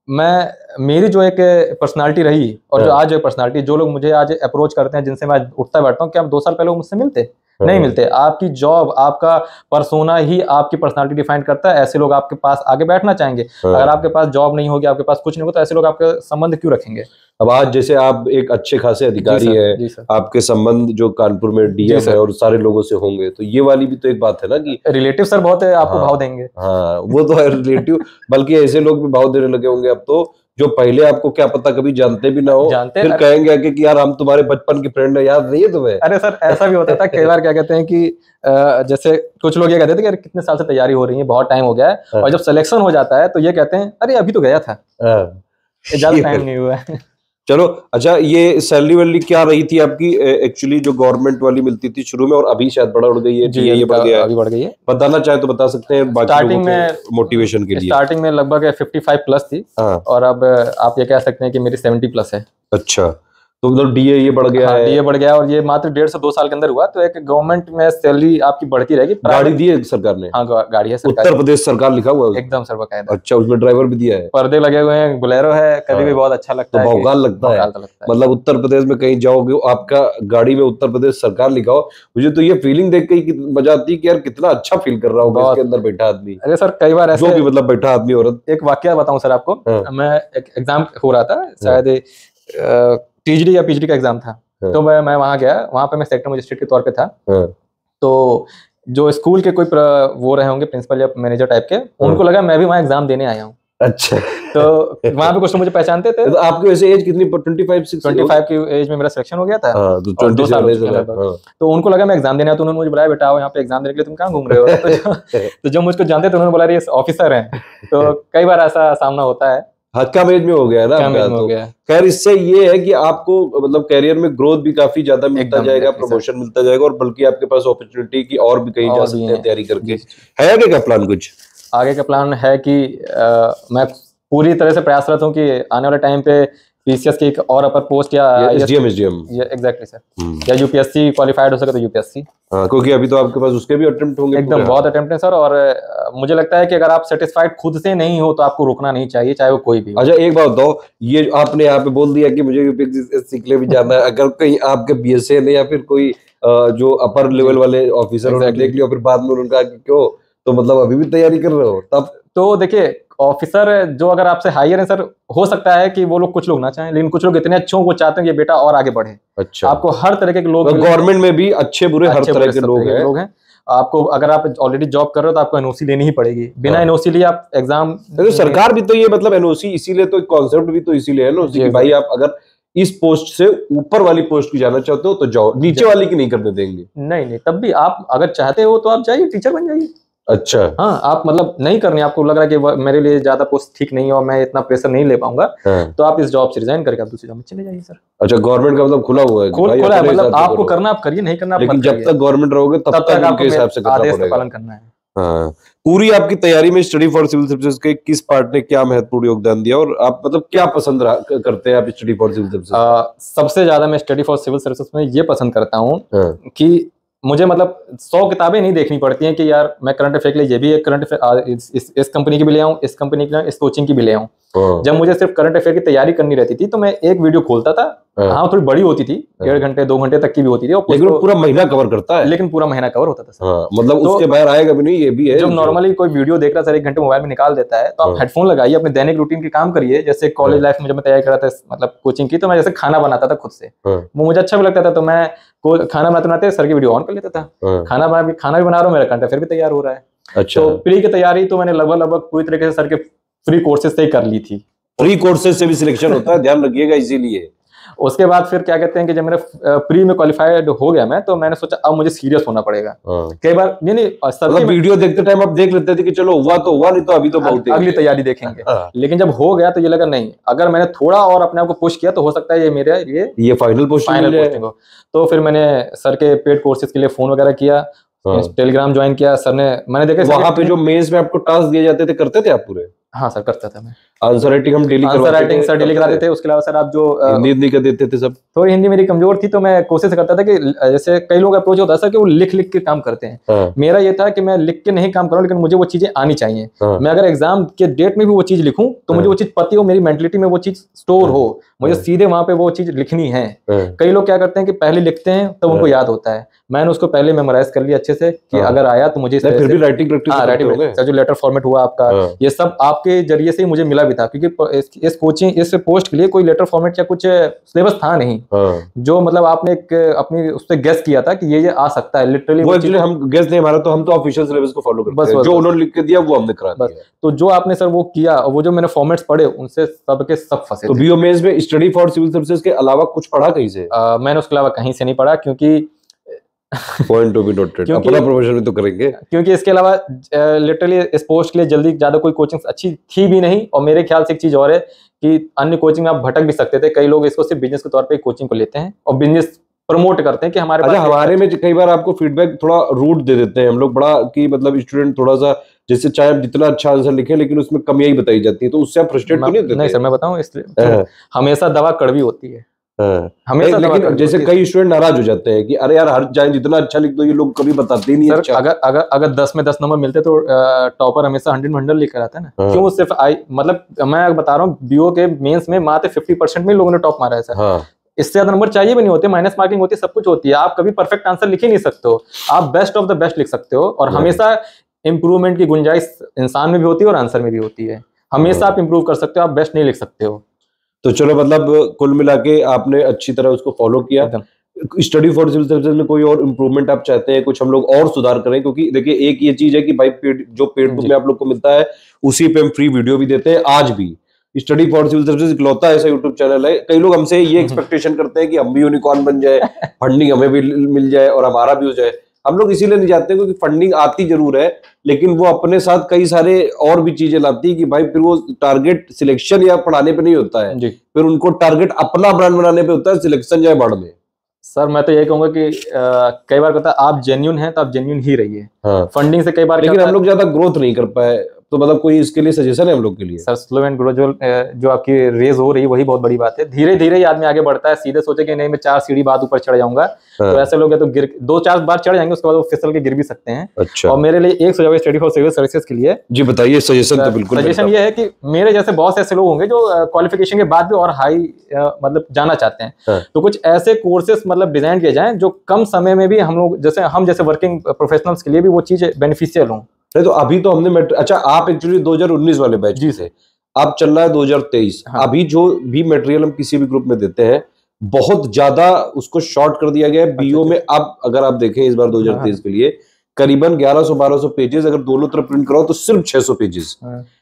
मेरी जो एक पर्सनालिटी रही और जो आज जो पर्सनालिटी, जो लोग मुझे आज अप्रोच करते हैं, जिनसे मैं उठता बैठता हूँ, क्या 2 साल पहले वो मुझसे मिलते? नहीं मिलते। आपकी जॉब, आपका पर्सोना ही आपकी पर्सनालिटी डिफाइन करता है। ऐसे लोग आपके पास आगे बैठना चाहेंगे। अगर आपके पास जॉब नहीं होगी, आपके पास कुछ नहीं होगा, तो ऐसे लोग आपके संबंध क्यों रखेंगे? अब आज जैसे आप एक अच्छे खासे अधिकारी है, आपके संबंध जो कानपुर में डीएम है और सारे लोगों से होंगे, तो ये वाली भी तो एक बात है ना कि रिलेटिव सर बहुत है, आपको भाव देंगे। हाँ, वो तो है रिलेटिव, बल्कि ऐसे लोग भी भाव देने लगे होंगे अब तो, जो पहले आपको क्या पता कभी जानते भी ना हो, फिर कहेंगे आके कि यार हम तुम्हारे बचपन के फ्रेंड है, याद नहीं है तुम्हें? अरे सर ऐसा भी होता था कई बार। क्या कहते हैं कि जैसे कुछ लोग ये कहते थे कि कितने साल से तैयारी हो रही है, बहुत टाइम हो गया है, और जब सिलेक्शन हो जाता है तो ये कहते हैं अरे अभी तो गया था, ज्यादा टाइम नहीं हुआ है। चलो अच्छा, ये सैलरी वैलरी क्या रही थी आपकी एक्चुअली, जो गवर्नमेंट वाली मिलती थी शुरू में, और अभी शायद बढ़ गई है? जी, ये बढ़ गया है, अभी बढ़ गई है। बताना चाहे तो बता सकते हैं स्टार्टिंग में मोटिवेशन के लिए? स्टार्टिंग में लगभग 55 प्लस थी, और अब आप ये कह सकते हैं कि मेरी 70 प्लस है। अच्छा, तो मतलब डीए ये बढ़ गया है? डीए बढ़ गया, और ये मात्र 1.5 से 2 साल के अंदर हुआ, तो एक गवर्नमेंट में सैलरी आपकी बढ़ती रहेगी। गाड़ी दी है सरकार ने? हाँ, गाड़ी है, उत्तर प्रदेश सरकार लिखा हुआ है एकदम सर बकायदा। अच्छा, उसमें ड्राइवर भी दिया है, पर्दे लगे हुए हैं, बोलेरो है, कभी भी बहुत अच्छा लगता है, भौकाल लगता है। मतलब उत्तर प्रदेश में कहीं जाओगे, आपका गाड़ी में उत्तर प्रदेश सरकार लिखा हो, मुझे तो ये फीलिंग देख के मजा आती है कि यार कितना अच्छा फील कर रहा होगा इसके अंदर बैठा आदमी। अरे सर कई बार ऐसे, जो भी मतलब बैठा आदमी औरत। एक वाकया बताऊं सर आपको, मैं एक एग्जाम हो रहा था, शायद टीजीडी या पीजीडी का एग्जाम था, तो मैं वहां गया, वहां पे मैं सेक्टर मजिस्ट्रेट के तौर पे था। तो जो स्कूल के कोई वो रहे होंगे प्रिंसिपल या मैनेजर टाइप के, उनको लगा मैं भी वहां एग्जाम देने आया हूँ। अच्छा, तो वहां पे कुछ तो मुझे पहचानते थे। तो आपकी वैसे एज कितनी? 25 की एज में मेरा सिलेक्शन हो गया था। तो 2 साल तो उनको लगा मैं एग्जाम देने आया, तो उन्होंने मुझे बुलाया, बेटा आओ यहाँ पे एग्जाम देने के लिए, तुम कहाँ घूम रहे हो? तो जो मुझको जानते थे उन्होंने बोला ये ऑफिसर हैं। तो कई बार ऐसा सामना होता है। हाँ, कम एज में हो गया ना आपका। खैर, इससे ये है कि आपको मतलब कैरियर में ग्रोथ भी काफी ज्यादा मिलता जाएगा, प्रमोशन मिलता जाएगा, और बल्कि आपके पास अपॉर्चुनिटी की और भी कहीं जा सकते हैं तैयारी करके। है आगे का प्लान कुछ? आगे का प्लान है कि मैं पूरी तरह से प्रयासरत हूँ कि आने वाले टाइम पे पीसीएस की एक और अपर पोस्ट या एसडीएम एग्जैक्टली सर, या यूपीएससी क्वालिफाइड हो सके तो यूपीएससी। हाँ, क्योंकि अभी तो आपके पास उसके भी अटेम्प्ट होंगे। एकदम बहुत अटेम्प्ट है सर, और मुझे लगता है कि अगर आप सेटिस्फाइड खुद से नहीं हो तो आपको रुकना नहीं चाहिए, चाहे वो कोई भी हो। अच्छा, एक बात बताओ, ये आपने यहाँ पे बोल दिया कि मुझे यूपीएससी के लिए भी जाना है, अगर कहीं आपके बीएसएन या फिर कोई जो अपर लेवल वाले ऑफिसर देख लिया, फिर बाद में उनका क्यों, तो मतलब अभी भी तैयारी कर रहे हो तब? तो देखिए, ऑफिसर जो अगर आपसे हायर है सर, हो सकता है कि वो लोग, कुछ लोग ना चाहें, लेकिन कुछ लोग इतने अच्छे वो चाहते हैं कि बेटा और आगे बढ़े। अच्छा, आपको हर तरह के लोग, गवर्नमेंट में भी अच्छे बुरे हर तरह के लोग हैं। आपको अगर आप ऑलरेडी जॉब कर रहे हो तो आपको एनओसी लेनी ही पड़ेगी, बिना एनओसी लिए आप एग्जाम। तो सरकार भी तो ये मतलब एनओसी इसीलिए, तो कॉन्सेप्ट भी तो इसीलिए है ना कि भाई आप अगर इस पोस्ट से ऊपर वाली पोस्ट की जाना चाहते हो तो जाओ, नीचे वाली की नहीं करने देंगे। नहीं, तब भी आप अगर चाहते हो तो आप जाइए, टीचर बन जाइए। अच्छा। हाँ, आप मतलब नहीं करनी, आपको लग रहा है कि मेरे लिए ज्यादा पोस्ट ठीक नहीं है और मैं इतना प्रेशर नहीं ले पाऊंगा, तो आप इस जॉब से रिजाइन करके आप दूसरी जॉब में चले जाइए सर। अच्छा, गवर्नमेंट का मतलब खुला हुआ है, खुला है, मतलब आपको करना आप करिए, नहीं करना आप लेकिन मत जब तक गवर्नमेंट रहोगे तब तक आपको हिसाब से आदेश का पालन करना है। हाँ, पूरी आपकी तैयारी में स्टडी फॉर सिविल सर्विसेज के किस पार्ट ने क्या महत्वपूर्ण योगदान दिया, और आप मतलब क्या पसंद करते हैं आप स्टडी फॉर सिविल सर्विसेज? सबसे ज्यादा मैं स्टडी फॉर सिविल सर्विसेज में ये पसंद करता हूँ कि मुझे मतलब 100 किताबें नहीं देखनी पड़ती हैं कि यार मैं करंट अफेयर के लिए ये भी एक करंट अफेयर इस कंपनी की भी ले आऊँ, इस कंपनी की इस कोचिंग की भी ले आऊँ। जब मुझे सिर्फ करंट अफेयर की तैयारी करनी रहती थी तो मैं एक वीडियो खोलता था, हाँ थोड़ी बड़ी होती थी, 1.5 घंटे 2 घंटे तक की भी होती थी, लेकिन पूरा महीना कवर करता है, लेकिन पूरा महीना कवर होता था सर। मतलब तो उसके बाहर आएगा भी नहीं, ये भी है। जब नॉर्मली कोई वीडियो देख रहा सर 1 घंटे मोबाइल में निकाल देता है, तो आप हेडफोन लगाइए, अपने दैनिक रूटीन के काम करिए। जैसे कॉलेज लाइफ में जब मैं तैयारी कर रहा था मतलब कोचिंग की, तो मैं जैसे खाना बनाता था खुद से, वो मुझे अच्छा भी लगता था, तो मैं खाना बनाते बनाते सर की वीडियो ऑन कर लेता था, खाना भी बना रहा हूँ, मेरा करंट अफेयर भी तैयार हो रहा है। अच्छा। तो प्री की तैयारी तो मैंने लगभग पूरी तरीके से सर के फ्री कोर्सेज से ही कर ली थी। फ्री कोर्सेज से भी सिलेक्शन होता है, ध्यान रखिएगा इसीलिए। उसके बाद फिर क्या कहते हैं कि जब मेरे प्री में क्वालिफाइड हो गया मैं, तो मैंने सोचा अब मुझे सीरियस होना पड़ेगा। कई बार नहीं मतलब वीडियो देखते टाइम आप देख लेते थे कि चलो हुआ तो हुआ, नहीं तो अभी तो बहुत अगली तैयारी देखेंगे। लेकिन जब हो गया तो ये लगा नहीं, अगर मैंने थोड़ा और अपने आप को पुश किया तो हो सकता है ये मेरे ये फाइनल पोस्टिंग हो। तो फिर मैंने सर के पेड कोर्सेज के लिए फोन वगैरह किया, टेलीग्राम ज्वाइन किया। सर ने मैंने देखा वहां पे जो मेंस में आपको टास्क दिए जाते थे, करते थे आप पूरे? हाँ सर, करता था मैं। आंसर राइटिंग हम डेली कराते थे। उसके अलावा सर आप जो हिंदी का देते थे सब? थोड़ी हिंदी मेरी कमजोर थी, तो मैं कोशिश करता था कि जैसे कई लोग अप्रोच होता है सर कि वो लिख लिख के काम करते हैं, मेरा ये था कि मैं लिख के नहीं काम करूं, लेकिन मुझे वो चीजें आनी चाहिए। मैं अगर एग्जाम के डेट में भी वो चीज लिखूं तो मुझे वो चीज पता हो, मेरी मेंटलिटी में वो चीज स्टोर हो, मुझे सीधे वहां पे वो चीज लिखनी है। कई लोग क्या करते हैं कि पहले लिखते हैं तब उनको याद होता है, मैंने उसको पहले मेमोराइज कर लिया अच्छे से कि अगर आया तो मुझे फिर भी राइटिंग प्रैक्टिस, जो लेटर फॉर्मेट हुआ आपका, ये सब आपके जरिए से मुझे मिला भी था, क्योंकि इस कोचिंग इस पोस्ट के लिए कोई लेटर फॉर्मेट या कुछ सिलेबस था नहीं, जो मतलब आपने अपनी उस पर गेस किया था कि ये आ सकता है। लिटरली वो एक्चुअली हम गेस नहीं, हमारा तो हम तो ऑफिशियल सिलेबस को फॉलो करते हैं, जो उन्होंने लिख के दिया वो हमने करा दिया। तो जो आपने सर वो किया, वो जो मैंने फॉर्मेट्स पढ़े उनसे सबके सब फंसे। तो बीओ मेंस में स्टडी फॉर सिविल सर्विसेज के अलावा कुछ पढ़ा कहीं से? मैंने उसके अलावा कहीं से नहीं पढ़ा, क्योंकि पॉइंट टू बी नोटेड, अपना प्रोफेशन में तो करेंगे, क्योंकि इसके अलावा लिटरली इस पोस्ट के लिए जल्दी ज्यादा कोई कोचिंग अच्छी थी भी नहीं। और मेरे ख्याल से एक चीज और है कि अन्य कोचिंग में आप भटक भी सकते थे। कई लोग इसको सिर्फ बिजनेस के तौर पे कोचिंग को लेते हैं और बिजनेस प्रमोट करते हैं कि हमारे पास। हमारे में कई बार आपको फीडबैक थोड़ा रूट दे देते हैं हम लोग, बड़ा कि मतलब स्टूडेंट थोड़ा सा जैसे चाहे जितना अच्छा आंसर लिखे लेकिन उसमें कमियां ही बताई जाती है, तो उससे आप फ्रस्ट्रेट तो नहीं होते? नहीं सर, मैं बताऊं, इसलिए हमेशा दवा कड़वी होती है। हमेशा, लेकिन जैसे कई स्टूडेंट नाराज हो जाते हैं कि अरे यार हर चाहे जितना अच्छा लिख दो, ये लोग कभी बताते ही नहीं। सर, अच्छा। अगर 10 में 10 नंबर मिलते तो टॉपर हमेशा 100 में 100 लेकर आता है ना। क्यों सिर्फ मतलब मैं बता रहा हूँ, बीओ के मेंस में मात्र 50% में लोगों ने टॉप मारा है सर। इससे ज्यादा नंबर चाहिए भी नहीं होते, माइनस मार्किंग होती है, सब कुछ होती है। आप कभी परफेक्ट आंसर लिख ही नहीं सकते हो, आप बेस्ट ऑफ द बेस्ट लिख सकते हो। और हमेशा इंप्रूवमेंट की गुंजाइश इंसान में भी होती है और आंसर में भी होती है। हमेशा आप इंप्रूव कर सकते हो, आप बेस्ट नहीं लिख सकते हो। तो चलो, मतलब कुल मिला के आपने अच्छी तरह उसको फॉलो किया। स्टडी फॉर सिविल सर्विसेज में कोई और इम्प्रूवमेंट आप चाहते हैं, कुछ हम लोग और सुधार करें? क्योंकि देखिए, एक ये चीज है कि भाई जो पेड बुक में आप लोग को मिलता है उसी पे हम फ्री वीडियो भी देते हैं। आज भी स्टडी फॉर सिविल सर्विसेज इकलौता ऐसा यूट्यूब चैनल है। कई लोग हमसे ये एक्सपेक्टेशन करते हैं कि हम भी यूनिकॉर्न बन जाए, फंडिंग हमें भी मिल जाए और हमारा भी हो जाए। हम लोग इसीलिए नहीं जाते क्योंकि फंडिंग आती जरूर है, लेकिन वो अपने साथ कई सारे और भी चीजें लाती है कि भाई फिर वो टारगेट सिलेक्शन या पढ़ाने पे नहीं होता है, फिर उनको टारगेट अपना ब्रांड बनाने पे होता है, सिलेक्शन जाए बढ़ में। सर मैं तो यही कहूंगा कि कई बार कहता है आप जेन्युइन हैं तो आप जेन्युइन ही रहिए। फंडिंग से कई बार, लेकिन हम लोग ज्यादा ग्रोथ नहीं कर पाए, तो मतलब कोई इसके लिए सजेशन है हम लोग के लिए? सर स्लो एंड ग्रेजुअल जो आपकी रेज हो रही है वही बहुत बड़ी बात है। धीरे धीरे ही आदमी आगे बढ़ता है। सीधे सोचे कि नहीं मैं 4 सीढ़ी बाद ऊपर चढ़ जाऊंगा, तो ऐसे लोग तो 2-4 बार चढ़ जाएंगे, उसके बाद वो फिसल के गिर भी सकते हैं। अच्छा। और मेरे लिए एक सुझाव है स्टडी फॉर सिविल सर्विसेज के लिए। जी बताइए सजेशन। तो बिल्कुल सजेशन ये है कि मेरे जैसे बहुत ऐसे लोग होंगे जो क्वालिफिकेशन के बाद भी और हाई मतलब जाना चाहते हैं, तो कुछ ऐसे कोर्सेज मतलब डिजाइन किए जाएं जो कम समय में भी हम जैसे वर्किंग प्रोफेशनल्स के लिए भी वो चीज बेनिफिशियल हो। तो अभी तो हमने अच्छा, आप एक्चुअली 2019 वाले बैच जी से, आप चल रहा है 2023। अभी जो भी मटेरियल हम किसी भी ग्रुप में देते हैं बहुत ज्यादा उसको शॉर्ट कर दिया गया है बीओ में। अब अगर आप देखें इस बार 2023 के लिए करीबन 1100-1200 पेजेस, अगर दोनों तरफ प्रिंट कराओ तो सिर्फ 600 पेजेस।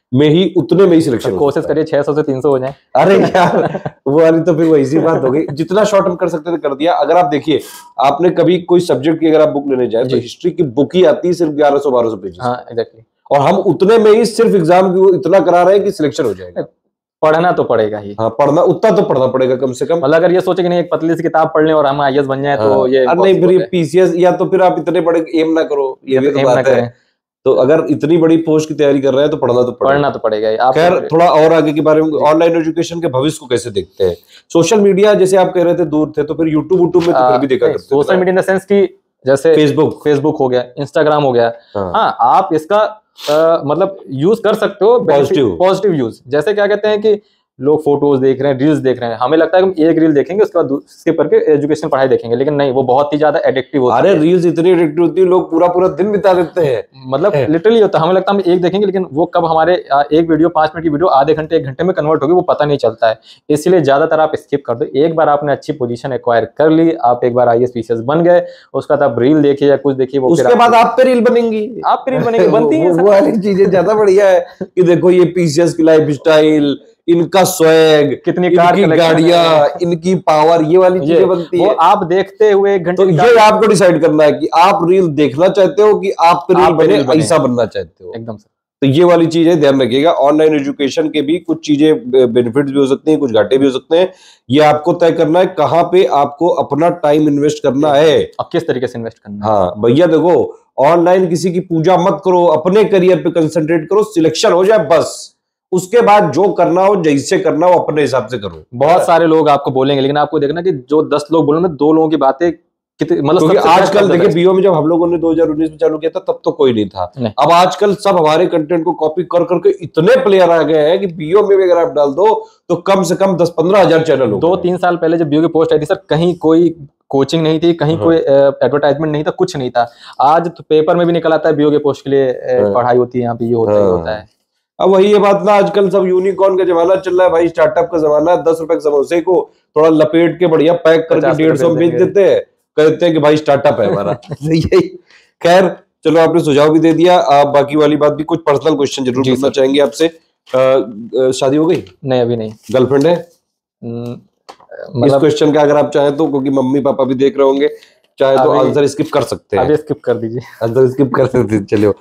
में ही उतने में ही सिलेक्शन। कोशिश करिए 600 से 300 हो जाए। अरे यार वो वाली तो फिर वही सी बात हो गई, जितना शॉर्ट हम कर सकते थे कर दिया। अगर आप देखिए, आपने कभी कोई सब्जेक्ट की अगर आप बुक लेने जाए तो हिस्ट्री की बुक ही आती है सिर्फ 1100-1200 पेज। हाँ एग्जैक्टली। और हम उतने में ही सिर्फ एग्जाम इतना करा रहे हैं कि सिलेक्शन हो जाएगा। पढ़ना तो पड़ेगा ही। हाँ पढ़ना उतना तो पढ़ना पड़ेगा कम से कम। मतलब अगर ये सोचे कि नहीं एक पतली सी किताब पढ़ लें और हम आईएएस बन जाए तो ये नहीं, फिर पीसीएस या तो फिर आप इतने बड़े एम ना करो, ये भी तो बात है। तो अगर इतनी बड़ी पोस्ट की तैयारी कर रहे हैं तो पढ़ना तो पड़ेगा। खैर थोड़ा और आगे के बारे में, ऑनलाइन एजुकेशन के भविष्य को कैसे देखते हैं? सोशल मीडिया जैसे आप कह रहे थे दूर थे, तो फिर यूट्यूब में तो फिर भी देखा करते थे। Social media in the sense की जैसे फेसबुक हो गया, इंस्टाग्राम हो गया। हाँ आप इसका मतलब यूज कर सकते हो, पॉजिटिव यूज। जैसे क्या कहते हैं कि लोग फोटोज देख रहे हैं, रील्स देख रहे हैं, हमें लगता है कि हम एक रील देखेंगे उसके बाद स्किप करके एजुकेशन पढ़ाई देखेंगे, लेकिन नहीं, वो बहुत ही ज्यादा एडिक्टिव होती है। अरे रील्स इतनी एडिक्टिव होती है, लोग पूरा दिन बिता देते हैं। मतलब लिटरली होता है, हमें लगता है हम एक देखेंगे लेकिन वो कब हमारे एक वीडियो 5 मिनट की वीडियो आधे घंटे 1 घंटे में कन्वर्ट होगी वो पता नहीं चलता है। इसलिए ज्यादातर आप स्किप कर दो। एक बार आपने अच्छी पोजीशन एक्वायर कर ली, आप एक बार आईएएस पीसीएस बन गए, उसका आप रील देखिए या कुछ देखिए, उसके बाद आप पे रील बनेंगी, बनती है। वो वाली चीजें ज्यादा बढ़िया है कि देखो ये पीसीएस की लाइफ स्टाइल, इनका स्वैग, कितनी गाड़ियां, इनकी पावर, ये वाली चीजें बनती है। वो आप देखते हुए 1 घंटे। तो ये आपको डिसाइड करना है कि आप रील देखना चाहते हो कि आप रील बने ऐसा बनना चाहते हो। एकदम से। तो ये वाली चीजें ध्यान रखिएगा। ऑनलाइन एजुकेशन के भी कुछ चीजें बेनिफिट्स भी हो सकते हैं, कुछ घाटे भी हो सकते हैं। ये आपको तय करना है कहाँ पे आपको अपना टाइम इन्वेस्ट करना है और किस तरीके से इन्वेस्ट करना है। हाँ भैया देखो, ऑनलाइन किसी की पूजा मत करो, अपने करियर पे कंसंट्रेट करो, सिलेक्शन हो जाए बस। उसके बाद जो करना हो, जैसे करना हो, अपने हिसाब से करो। बहुत सारे लोग आपको बोलेंगे, लेकिन आपको देखना कि जो 10 लोग बोलेंगे 2 लोगों की बातें कितनी, मतलब आजकल देखिए बीओ में जब हम लोगों ने 2019 में चालू किया था तब तो कोई नहीं था। अब आजकल सब हमारे कंटेंट को कॉपी कर करके इतने प्लेयर आ गए हैं कि बीओ में भी अगर आप डाल दो तो कम से कम 10-15 हजार चैनल हो। 2-3 साल पहले जब बीओ की पोस्ट आई थी सर, कहीं कोई कोचिंग नहीं थी, कहीं कोई एडवर्टाइजमेंट नहीं था, कुछ नहीं था। आज तो पेपर में भी निकल आता है बीओ के पोस्ट के लिए पढ़ाई होती है, यहाँ पे ये होता है। अब वही ये बात ना, आजकल सब यूनिकॉर्न का जमाना चल रहा है भाई, स्टार्टअप का जमाना है। 10 रुपए के समोसे को थोड़ा लपेट के बढ़िया पैक करके 150 में बेच देते हैं, कहते हैं कि भाई स्टार्टअप है हमारा। यही। खैर चलो, आपने सुझाव भी दे दिया। आप बाकी वाली बात भी, कुछ पर्सनल क्वेश्चन जरूर पूछना चाहेंगे आपसे। शादी हो गई? नहीं अभी नहीं। गर्लफ्रेंड है? इस क्वेश्चन का अगर आप चाहें तो, क्योंकि मम्मी पापा भी देख रहे होंगे, चाहे तो आंसर स्किप कर सकते हैं। अभी स्किप कर दीजिए, आंसर स्किप कर सकते हैं। चलिए।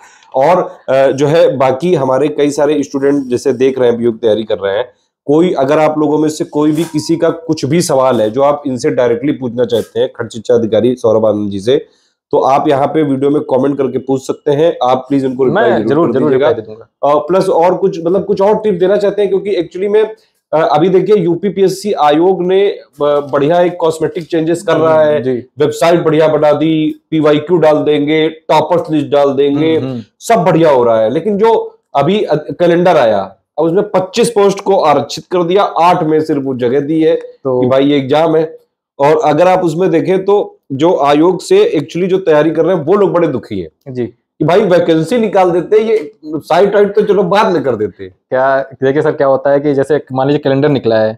और जो है बाकी हमारे कई सारे स्टूडेंट जैसे देख रहे हैं, बीओ की तैयारी कर रहे हैं, कोई अगर आप लोगों में से कोई भी किसी का कुछ भी सवाल है जो आप इनसे डायरेक्टली पूछना चाहते हैं, खंड शिक्षा अधिकारी सौरभ आनंद जी से, तो आप यहाँ पे वीडियो में कमेंट करके पूछ सकते हैं। आप प्लीज उनको जरूर रिप्लाई दे दूंगा। प्लस और कुछ मतलब कुछ और टिप देना चाहते हैं, क्योंकि एक्चुअली में अभी देखिए यूपीपीएससी आयोग ने बढ़िया एक कॉस्मेटिक चेंजेस कर रहा है, वेबसाइट बढ़िया बना दी, पीवाईक्यू डाल देंगे, टॉपर्स लिस्ट डाल देंगे, सब बढ़िया हो रहा है। लेकिन जो अभी कैलेंडर आया, अब उसमें 25 पोस्ट को आरक्षित कर दिया, 8 में सिर्फ वो जगह दी है तो कि भाई ये एग्जाम है। और अगर आप उसमें देखें तो जो आयोग से एक्चुअली जो तैयारी कर रहे हैं वो लोग बड़े दुखी है जी कि भाई वैकेंसी निकाल देते, ये साइट वाइट तो चलो बाद में कर देते। क्या देखिए सर, क्या होता है कि जैसे मान लीजिए कैलेंडर निकला है,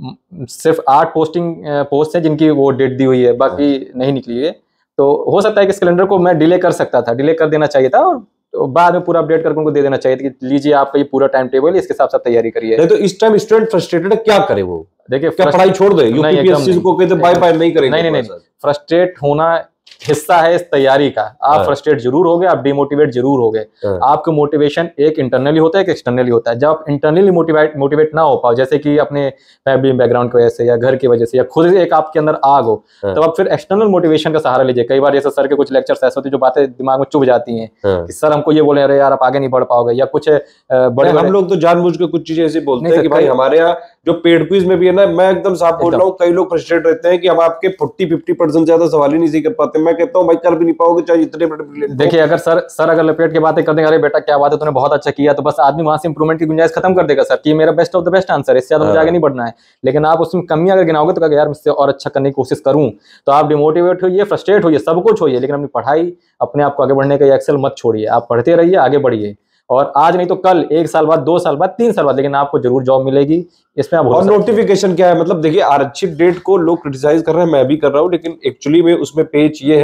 सिर्फ 8 पोस्ट है जिनकी वो डेट दी हुई है, बाकी नहीं निकली है। तो हो सकता है कि इस कैलेंडर को मैं डिले कर सकता था, डिले कर देना चाहिए था और तो बाद में पूरा अपडेट करके उनको दे देना चाहिए कि लीजिए आपका ये पूरा टाइम टेबल, इसके साथ तैयारी करिए। नहीं तो इस टाइम स्टूडेंट फ्रस्ट्रेटेड है, क्या करे वो? देखिए क्या पढ़ाई छोड़ दे? यूपीपीएससी को कहते बाय बाय नहीं करेंगे। नहीं, फ्रस्ट्रेट होना हिस्सा है इस तैयारी का। आप फ्रस्ट्रेट जरूर हो गए, आप डिमोटिवेट जरूर हो गए। आपका मोटिवेशन एक इंटरनली होता है, एक एक्सटर्नली होता है। जब आप इंटरनली मोटिवेट ना हो पाओ, जैसे कि अपने फैमिली बैकग्राउंड की वजह से या घर की वजह से या खुद एक आपके अंदर आग हो, तब आप फिर एक्सटर्नल मोटिवेशन का सहारा लीजिए। कई बार जैसे सर के कुछ लेक्चर्स ऐसे होते हैं जो बातें दिमाग में चुभ जाती हैं कि सर हमको ये बोले, अरे यार आप आगे नहीं बढ़ पाओगे, या कुछ बड़े हम लोग तो जानबूझ के कुछ चीजें ऐसी बोलते हैं कि भाई हमारे यहाँ जो पेड क्विज में भी है ना, मैं एकदम साफ बोल रहा हूँ, कई लोग फ्रस्ट्रेट रहते हैं कि हम आपके 40-50% ज्यादा सवाल ही नहीं सही कर पाते। मैं कहता हूँ भाई कर भी नहीं पाओगे चाहे इतने बड़े। देखिए अगर सर अगर लपेट के बातें कर देंगे, अरे बेटा क्या बात है, तूने बहुत अच्छा किया, तो बस आदमी वहां से इंप्रूवमेंट की गुंजाइश खत्म कर देगा सर कि मेरा best of the best answer, इससे ज्यादा मुझे आगे नहीं बढ़ना है। लेकिन आप उसमें कमियां अगर गिनाओगे तो कहोगे यार मुझसे और अच्छा करने की कोशिश करूं, तो आप डिमोटिवेट होइए, फ्रस्ट्रेट होइए, सब कुछ होइए, लेकिन अपनी पढ़ाई, अपने आप को आगे बढ़ने का एक्सेल मत छोड़िए। आप पढ़ते रहिए, आगे बढ़िए, और आज नहीं तो कल, 1 साल बाद, 2 साल बाद, 3 साल बाद, लेकिन आपको जरूर जॉब मिलेगी। इसमें आप और नोटिफिकेशन क्या है, मतलब देखिए आरक्षित डेट को लोग क्रिटिसाइज कर रहे हैं, मैं भी कर रहा हूं, लेकिन एक्चुअली में उसमें पेच ये है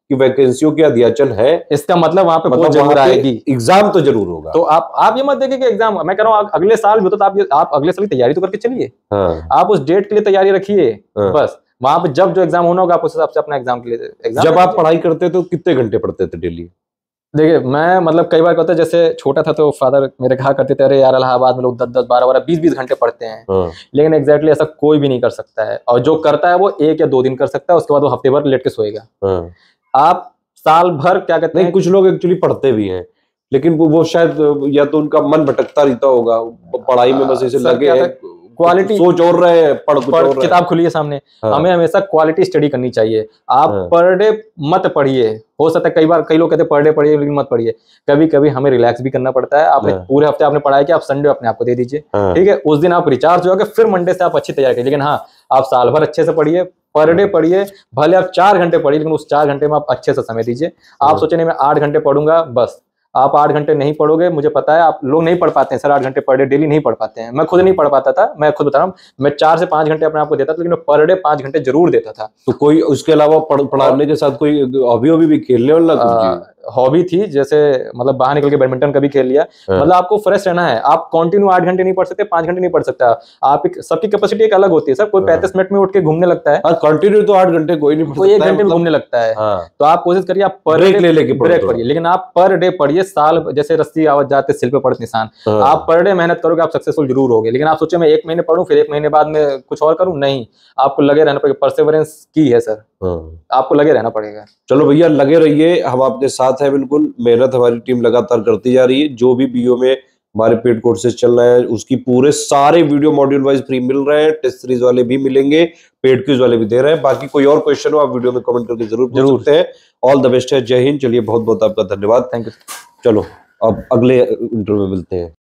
कि वैकेंसियों की अध्याचन है, इसका मतलब वहां पे मतलब पोस्ट जरूर आएगी, एग्जाम तो जरूर होगा। तो आप ये मत देखिए कि एग्जाम, मैं कह रहा हूँ अगले साल भी होता तो आप अगले साल की तैयारी तो करके चलिए। हाँ। आप उस डेट के लिए तैयारी रखिए। हाँ। बस वहां पे जब जो एग्जाम होना होगा आप उस हिसाब से अपना एग्जाम के लिए एग्जाम। जब आप पढ़ाई करते थे तो कितने घंटे पढ़ते थे डेली? देखिए मैं मतलब कई बार कहते, जैसे छोटा था तो फादर मेरे कहा करते थे, अरे यार इलाहाबाद में लोग 10-10, 12-12, 20-20 घंटे पढ़ते हैं। हाँ। लेकिन एग्जैक्टली ऐसा कोई भी नहीं कर सकता है, और जो करता है वो 1 या 2 दिन कर सकता है, उसके बाद वो हफ्ते भर लेट के सोएगा। हाँ। आप साल भर क्या कहते हैं, कुछ लोग एक्चुअली पढ़ते भी हैं, लेकिन वो शायद या तो उनका मन भटकता रहता होगा पढ़ाई में, बस ऐसे लगे हैं, क्वालिटी सोच और रहे हैं, पढ़ किताब खुली है सामने। हाँ। हमें हमेशा क्वालिटी स्टडी करनी चाहिए। आप हाँ। पर डे मत पढ़िए, हो सकता है कई लोग कहते हैं पर डे पढ़िए, लेकिन मत पढ़िए। कभी कभी हमें रिलैक्स भी करना पड़ता है। आपने पूरे हफ्ते आपने पढ़ाई किया, आप संडे अपने आप को दे दीजिए, ठीक है, उस दिन आप रिचार्ज हो जाओगे, फिर मंडे से आप अच्छी तैयारी करिए। लेकिन हाँ, आप साल भर अच्छे से पढ़िए, पर डे पढ़िए, भले आप 4 घंटे पढ़िए, लेकिन उस 4 घंटे में आप अच्छे से समय दीजिए। आप सोचे नहीं मैं 8 घंटे पढ़ूंगा, बस आप 8 घंटे नहीं पढ़ोगे। मुझे पता है आप लोग नहीं पढ़ पाते हैं सर, 8 घंटे पर डे डेली नहीं पढ़ पाते हैं। मैं खुद नहीं पढ़ पाता था, मैं खुद बता रहा हूँ, मैं 4 से 5 घंटे अपने आप को देता था, लेकिन पर डे 5 घंटे जरूर देता था। तो कोई उसके अलावा पढ़ाने के साथ कोई हॉबी भी खेलने वाला? हॉबी थी, जैसे मतलब बाहर निकल के बैडमिंटन कभी खेल लिया। मतलब आपको फ्रेश रहना है, आप कंटिन्यू 8 घंटे नहीं पढ़ सकते, 5 घंटे नहीं पढ़ सकता। आप सबकी कैपेसिटी एक अलग होती है सर, कोई 35 मिनट में उठ के घूमने लगता है, कंटिन्यू तो 8 घंटे कोई नहीं, कोई 1 घंटे में घूमने लगता है। तो आप कोशिश करिए आप पर ब्रेक ले लेके ब्रेक पढ़िए, लेकिन आप पर डे पढ़िए। साल जैसे रस्सी आवाज जाते सिल पे पड़ते निशान, आप पर डे मेहनत करोगे, आप सक्सेसफुल जरूर होगे। लेकिन आप सोचे मैं 1 महीने पढ़ूं फिर 1 महीने बाद में कुछ और करूं, नहीं, आपको लगे रहना पड़ेगा। परसेवरेंस की है सर, आपको लगे रहना पड़ेगा। चलो भैया, लगे रहिए, हम आपके साथ हैं बिल्कुल। मेहनत हमारी टीम लगातार करती जा रही है। जो भी बीओ में हमारे पेड कोर्सेज चल रहे हैं उसकी पूरे सारे वीडियो मॉड्यूल वाइज फ्री मिल रहे हैं, टेस्ट सीरीज वाले भी मिलेंगे, पेड क्विज वाले भी दे रहे हैं। बाकी कोई और क्वेश्चन हो आप वीडियो में कमेंट करके जरूर पूछ सकते हैं। ऑल द बेस्ट है, जय हिंद। चलिए बहुत बहुत आपका धन्यवाद, थैंक यू। चलो अब अगले इंटरव्यू में मिलते हैं।